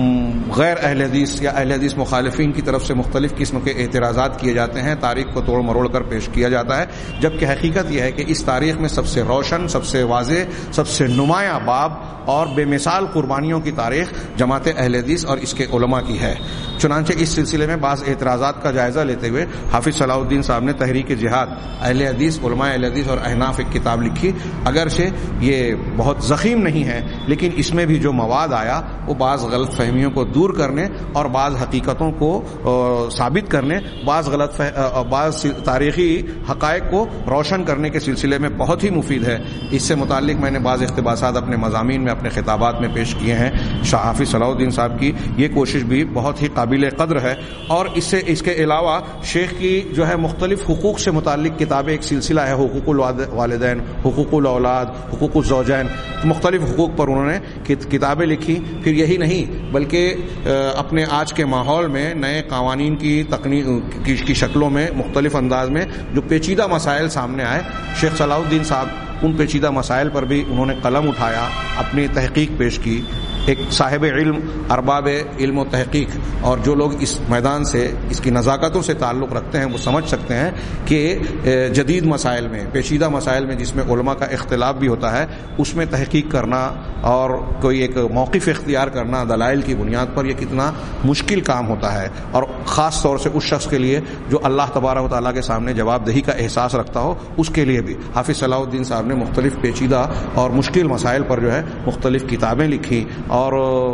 غیر اہل حدیث یا اہل حدیث مخالفین کی طرف سے مختلف قسم کے اعتراضات کیے جاتے ہیں، تاریخ کو توڑ مروڑ کر پیش کیا جاتا ہے، جبکہ حقیقت یہ ہے کہ اس تاریخ میں سب سے روشن، سب سے واضح، سب سے نمایاں باب اور بے مثال قربانیوں کی تاریخ جماعت اہل حدیث اور اس کے علماء کی ہے۔ چنانچہ اس سلسلے میں بعض اعتراضات کا جائزہ لیتے ہوئے حافظ صلاح الدین صاحب نے تحریک جہاد، اہل حدیث، علماء اہل حدیث اور احناف ایک کتاب لکھی، اگرچہ یہ بہت ضخیم نہیں ہے لیکن اس میں بھی جو مواد آیا وہ بعض غلط فہمیوں کو دور کرنے اور بعض حقیقتوں کو ثابت کرنے، بعض غلط فہ... بعض تاریخی حقائق کو روشن کرنے کے سلسلے میں بہت ہی مفید ہے۔ اس سے متعلق میں نے بعض اقتباسات اپنے مضامین میں، اپنے خطابات میں پیش کیے ہیں۔ شاہ حافظ صلاح الدین صاحب کی یہ کوشش بھی بہت ہی قابل قدر ہے، اور اس سے اس کے علاوہ شیخ کی جو ہے مختلف حقوق سے متعلق کتابیں، ایک سلسلہ ہے حقوق الوالدین، حقوق الاولاد، حقوق الزوجین، مختلف حقوق پر انہوں نے کتابیں لکھی۔ پھر یہی نہیں بلکہ اپنے آج کے ماحول میں نئے قوانین کی تکنیک کی شکلوں میں مختلف انداز میں جو پیچیدہ مسائل سامنے آئے، شیخ صلاح الدین صاحب ان پیچیدہ مسائل پر بھی انہوں نے قلم اٹھایا، اپنی تحقیق پیش کی۔ ایک صاحب علم، ارباب علم و تحقیق اور جو لوگ اس میدان سے، اس کی نزاکتوں سے تعلق رکھتے ہیں، وہ سمجھ سکتے ہیں کہ جدید مسائل میں، پیچیدہ مسائل میں جس میں علماء کا اختلاف بھی ہوتا ہے، اس میں تحقیق کرنا اور کوئی ایک موقف اختیار کرنا دلائل کی بنیاد پر، یہ کتنا مشکل کام ہوتا ہے، اور خاص طور سے اس شخص کے لیے جو اللہ تبارک و تعالیٰ کے سامنے جواب دہی کا احساس رکھتا ہو، اس کے لیے بھی۔ حافظ صلاح الدین صاحب نے مختلف پیچیدہ اور مشکل مسائل پر جو ہے مختلف کتابیں لکھی، اور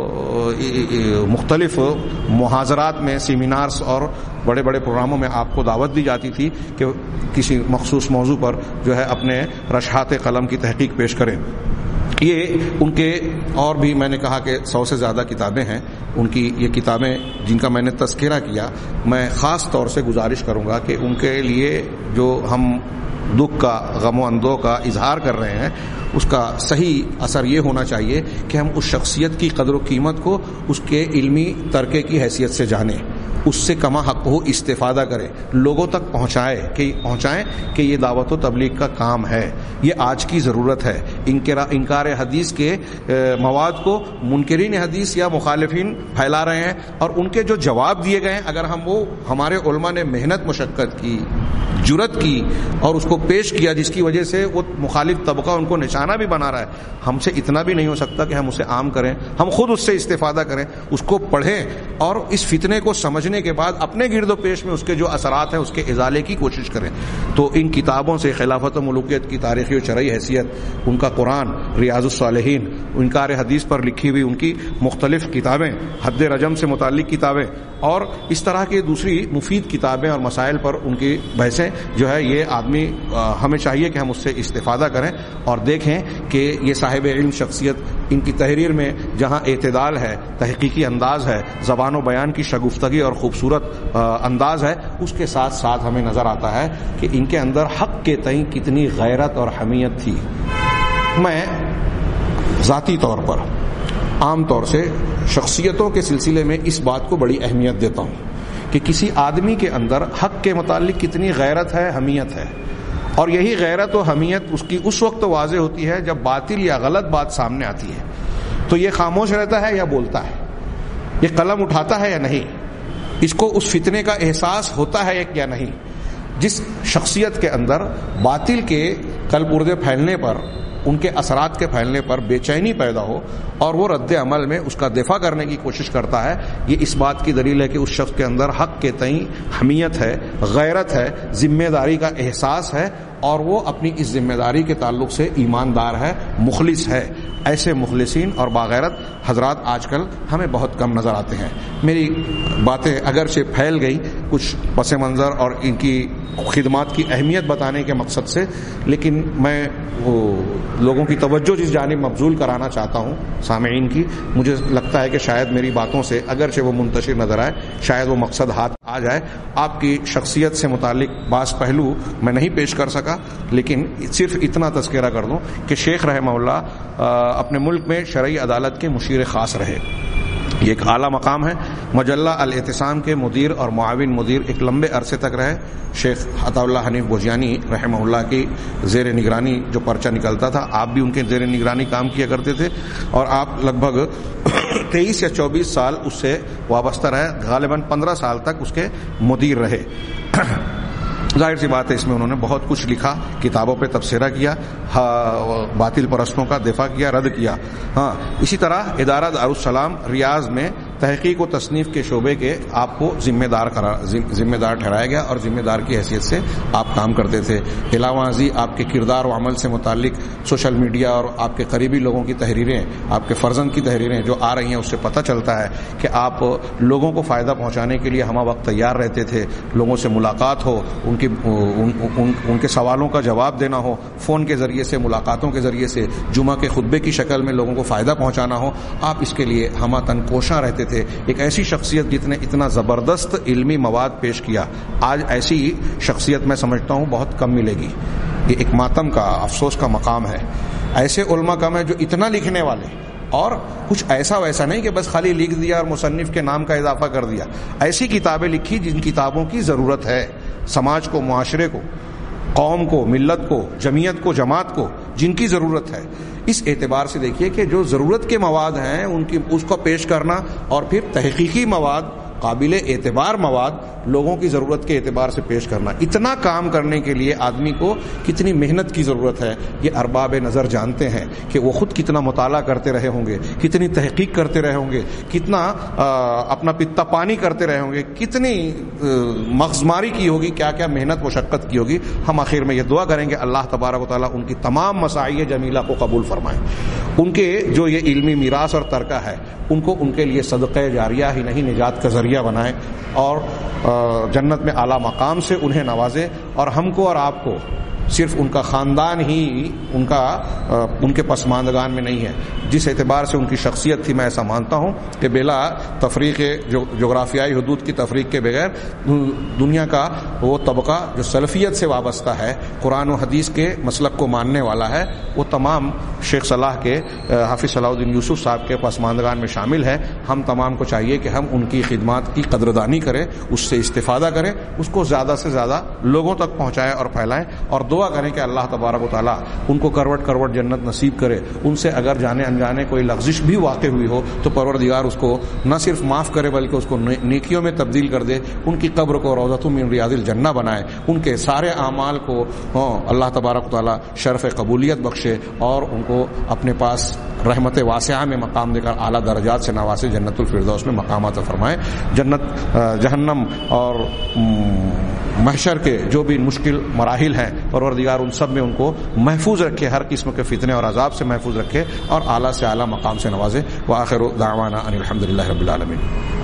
مختلف محاضرات میں، سیمینارز اور بڑے بڑے پروگراموں میں آپ کو دعوت دی جاتی تھی کہ کسی مخصوص موضوع پر جو ہے اپنے رشحات قلم کی تحقیق پیش کریں۔ یہ ان کے اور بھی میں نے کہا کہ سو سے زیادہ کتابیں ہیں ان کی، یہ کتابیں جن کا میں نے تذکرہ کیا، میں خاص طور سے گزارش کروں گا کہ ان کے لیے جو ہم دکھ کا، غم و اندوہ کا اظہار کر رہے ہیں، اس کا صحیح اثر یہ ہونا چاہیے کہ ہم اس شخصیت کی قدر و قیمت کو اس کے علمی ترکے کی حیثیت سے جانیں، اس سے کما حق ہو استفادہ کریں، لوگوں تک پہنچائیں کہ پہنچائیں کہ یہ دعوت و تبلیغ کا کام ہے، یہ آج کی ضرورت ہے۔ انکار حدیث کے مواد کو منکرین حدیث یا مخالفین پھیلا رہے ہیں، اور ان کے جو جواب دیے گئے ہیں، اگر ہم وہ ہمارے علماء نے محنت مشقت کی، جرت کی اور اس کو پیش کیا، جس کی وجہ سے وہ مخالف طبقہ ان کو نشانہ بھی بنا رہا ہے، ہم سے اتنا بھی نہیں ہو سکتا کہ ہم اسے عام کریں، ہم خود اس سے استفادہ کریں، اس کو پڑھیں اور اس فتنے کو سمجھنے کے بعد اپنے گرد و پیش میں اس کے جو اثرات ہیں اس کے ازالے کی کوشش کریں۔ تو ان کتابوں سے خلافت و ملوکیت کی تاریخی و شرعی حیثیت، ان کا قرآن، ریاض الصالحین، انکار حدیث پر لکھی ہوئی ان کی مختلف کتابیں، حد رجم سے متعلق کتابیں، اور اس طرح کی دوسری مفید کتابیں اور مسائل پر ان کی بحثیں جو ہے، یہ آدمی ہمیں چاہیے کہ ہم اس سے استفادہ کریں اور دیکھیں کہ یہ صاحب علم شخصیت ان کی تحریر میں جہاں اعتدال ہے، تحقیقی انداز ہے، زبان و بیان کی شگفتگی اور خوبصورت انداز ہے، اس کے ساتھ ساتھ ہمیں نظر آتا ہے کہ ان کے اندر حق کے تئیں کتنی غیرت اور حمیت تھی۔ میں ذاتی طور پر عام طور سے شخصیتوں کے سلسلے میں اس بات کو بڑی اہمیت دیتا ہوں کہ کسی آدمی کے اندر حق کے متعلق کتنی غیرت ہے، حمیت ہے، اور یہی غیرت و حمیت اس کی اس وقت واضح ہوتی ہے جب باطل یا غلط بات سامنے آتی ہے تو یہ خاموش رہتا ہے یا بولتا ہے، یہ قلم اٹھاتا ہے یا نہیں، اس کو اس فتنے کا احساس ہوتا ہے یا نہیں۔ جس شخصیت کے اندر باطل کے کل پردے پھیلنے پر، ان کے اثرات کے پھیلنے پر بے چینی پیدا ہو اور وہ رد عمل میں اس کا دفاع کرنے کی کوشش کرتا ہے، یہ اس بات کی دلیل ہے کہ اس شخص کے اندر حق کے تئیں حمیت ہے، غیرت ہے، ذمہ داری کا احساس ہے، اور وہ اپنی اس ذمہ داری کے تعلق سے ایماندار ہے، مخلص ہے۔ ایسے مخلصین اور باغیرت حضرات آج کل ہمیں بہت کم نظر آتے ہیں۔ میری باتیں اگرچہ پھیل گئی کچھ پس منظر اور ان کی خدمات کی اہمیت بتانے کے مقصد سے، لیکن میں وہ لوگوں کی توجہ جس جانب مبذول کرانا چاہتا ہوں سامعین کی، مجھے لگتا ہے کہ شاید میری باتوں سے اگرچہ وہ منتشر نظر آئے، شاید وہ مقصد ہاتھ آ جائے۔ آپ کی شخصیت سے متعلق بعض پہلو میں نہیں پیش کر سکا، لیکن صرف اتنا تذکرہ کر دوں کہ شیخ رحمہ اللہ اپنے ملک میں شرعی عدالت کے مشیر خاص رہے، یہ ایک اعلیٰ مقام ہے۔ مجلہ الاعتصام کے مدیر اور معاون مدیر ایک لمبے عرصے تک رہے۔ شیخ عطا اللہ حنیف بوجیانی رحمہ اللہ کی زیر نگرانی جو پرچہ نکلتا تھا، آپ بھی ان کے زیر نگرانی کام کیا کرتے تھے، اور آپ لگ بھگ تیئیس یا چوبیس سال اس سے وابستہ رہے، غالباً پندرہ سال تک اس کے مدیر رہے۔ ظاہر سی بات ہے اس میں انہوں نے بہت کچھ لکھا، کتابوں پہ تبصرہ کیا، باطل پرستوں کا دفاع کیا، رد کیا۔ ہاں اسی طرح ادارہ دارالسلام ریاض میں تحقیق و تصنیف کے شعبے کے آپ کو ذمہ دار ذمہ دار ٹھہرایا گیا، اور ذمہ دار کی حیثیت سے آپ کام کرتے تھے۔ علاوہ ازیں آپ کے کردار و عمل سے متعلق سوشل میڈیا اور آپ کے قریبی لوگوں کی تحریریں، آپ کے فرزند کی تحریریں جو آ رہی ہیں، اس سے پتہ چلتا ہے کہ آپ لوگوں کو فائدہ پہنچانے کے لیے ہمہ وقت تیار رہتے تھے۔ لوگوں سے ملاقات ہو، ان کی ان, ان, ان کے سوالوں کا جواب دینا ہو، فون کے ذریعے سے، ملاقاتوں کے ذریعے سے، جمعہ کے خطبے کی شکل میں لوگوں کو فائدہ پہنچانا ہو، آپ اس کے لیے ہمہ تن کوشاں رہتے تھے۔ ایک ایسی شخصیت جس نے اتنا زبردست علمی مواد پیش کیا، آج ایسی شخصیت میں سمجھتا ہوں بہت کم ملے گی۔ یہ ایک ماتم کا، افسوس کا مقام ہے۔ ایسے علماء کم ہیں جو اتنا لکھنے والے، اور کچھ ایسا ویسا نہیں کہ بس خالی لکھ دیا اور مصنف کے نام کا اضافہ کر دیا، ایسی کتابیں لکھی جن کتابوں کی ضرورت ہے سماج کو، معاشرے کو، قوم کو، ملت کو، جمعیت کو، جماعت کو، جن کی ضرورت ہے۔ اس اعتبار سے دیکھیے کہ جو ضرورت کے مواد ہیں ان کی اس کو پیش کرنا، اور پھر تحقیقی مواد، قابل اعتبار مواد لوگوں کی ضرورت کے اعتبار سے پیش کرنا، اتنا کام کرنے کے لیے آدمی کو کتنی محنت کی ضرورت ہے، یہ ارباب نظر جانتے ہیں کہ وہ خود کتنا مطالعہ کرتے رہے ہوں گے، کتنی تحقیق کرتے رہے ہوں گے، کتنا اپنا پتا پانی کرتے رہے ہوں گے، کتنی مغزماری کی ہوگی، کیا کیا محنت مشقت کی ہوگی۔ ہم آخر میں یہ دعا کریں گے اللہ تبارک و تعالیٰ ان کی تمام مساعی جمیلہ کو قبول فرمائیں، ان کے جو یہ علمی میراث اور ترکہ ہے ان کو ان کے لیے صدقہ جاریہ ہی نہیں نجات کا ذریعہ بنائیں، اور جنت میں اعلیٰ مقام سے انہیں نوازے، اور ہم کو اور آپ کو صرف ان کا خاندان ہی ان کا ان کے پسماندگان میں نہیں ہے، جس اعتبار سے ان کی شخصیت تھی، میں ایسا مانتا ہوں کہ بلا تفریق جغرافیائی حدود کی تفریق کے بغیر دنیا کا وہ طبقہ جو سلفیت سے وابستہ ہے، قرآن و حدیث کے مسلک کو ماننے والا ہے، وہ تمام شیخ صلاح کے، حافظ صلاح الدین یوسف صاحب کے پسماندگان میں شامل ہے۔ ہم تمام کو چاہیے کہ ہم ان کی خدمات کی قدردانی کریں، اس سے استفادہ کریں، اس کو زیادہ سے زیادہ لوگوں تک پہنچائیں اور پھیلائیں، اور دعا کریں کہ اللہ تبارک و تعالیٰ ان کو کروٹ کروٹ جنت نصیب کرے۔ ان سے اگر جانے انجانے کوئی لغزش بھی واقع ہوئی ہو تو پروردگار اس کو نہ صرف معاف کرے بلکہ اس کو نیکیوں میں تبدیل کر دے، ان کی قبر کو روضۃ من ریاض الجنہ بنائے، ان کے سارے اعمال کو اللہ تبارک و تعالیٰ شرف قبولیت بخشے، اور ان کو اپنے پاس رحمت واسعہ میں مقام دے کر اعلیٰ درجات سے نوازے، جنت الفردوس میں مقامات فرمائے۔ جنت، جہنم اور محشر کے جو بھی مشکل مراحل ہیں پروردگار ان سب میں ان کو محفوظ رکھے، ہر قسم کے فتنے اور عذاب سے محفوظ رکھے، اور اعلیٰ سے اعلیٰ مقام سے نوازے۔ وآخر دعوانا ان الحمد للہ رب العالمین۔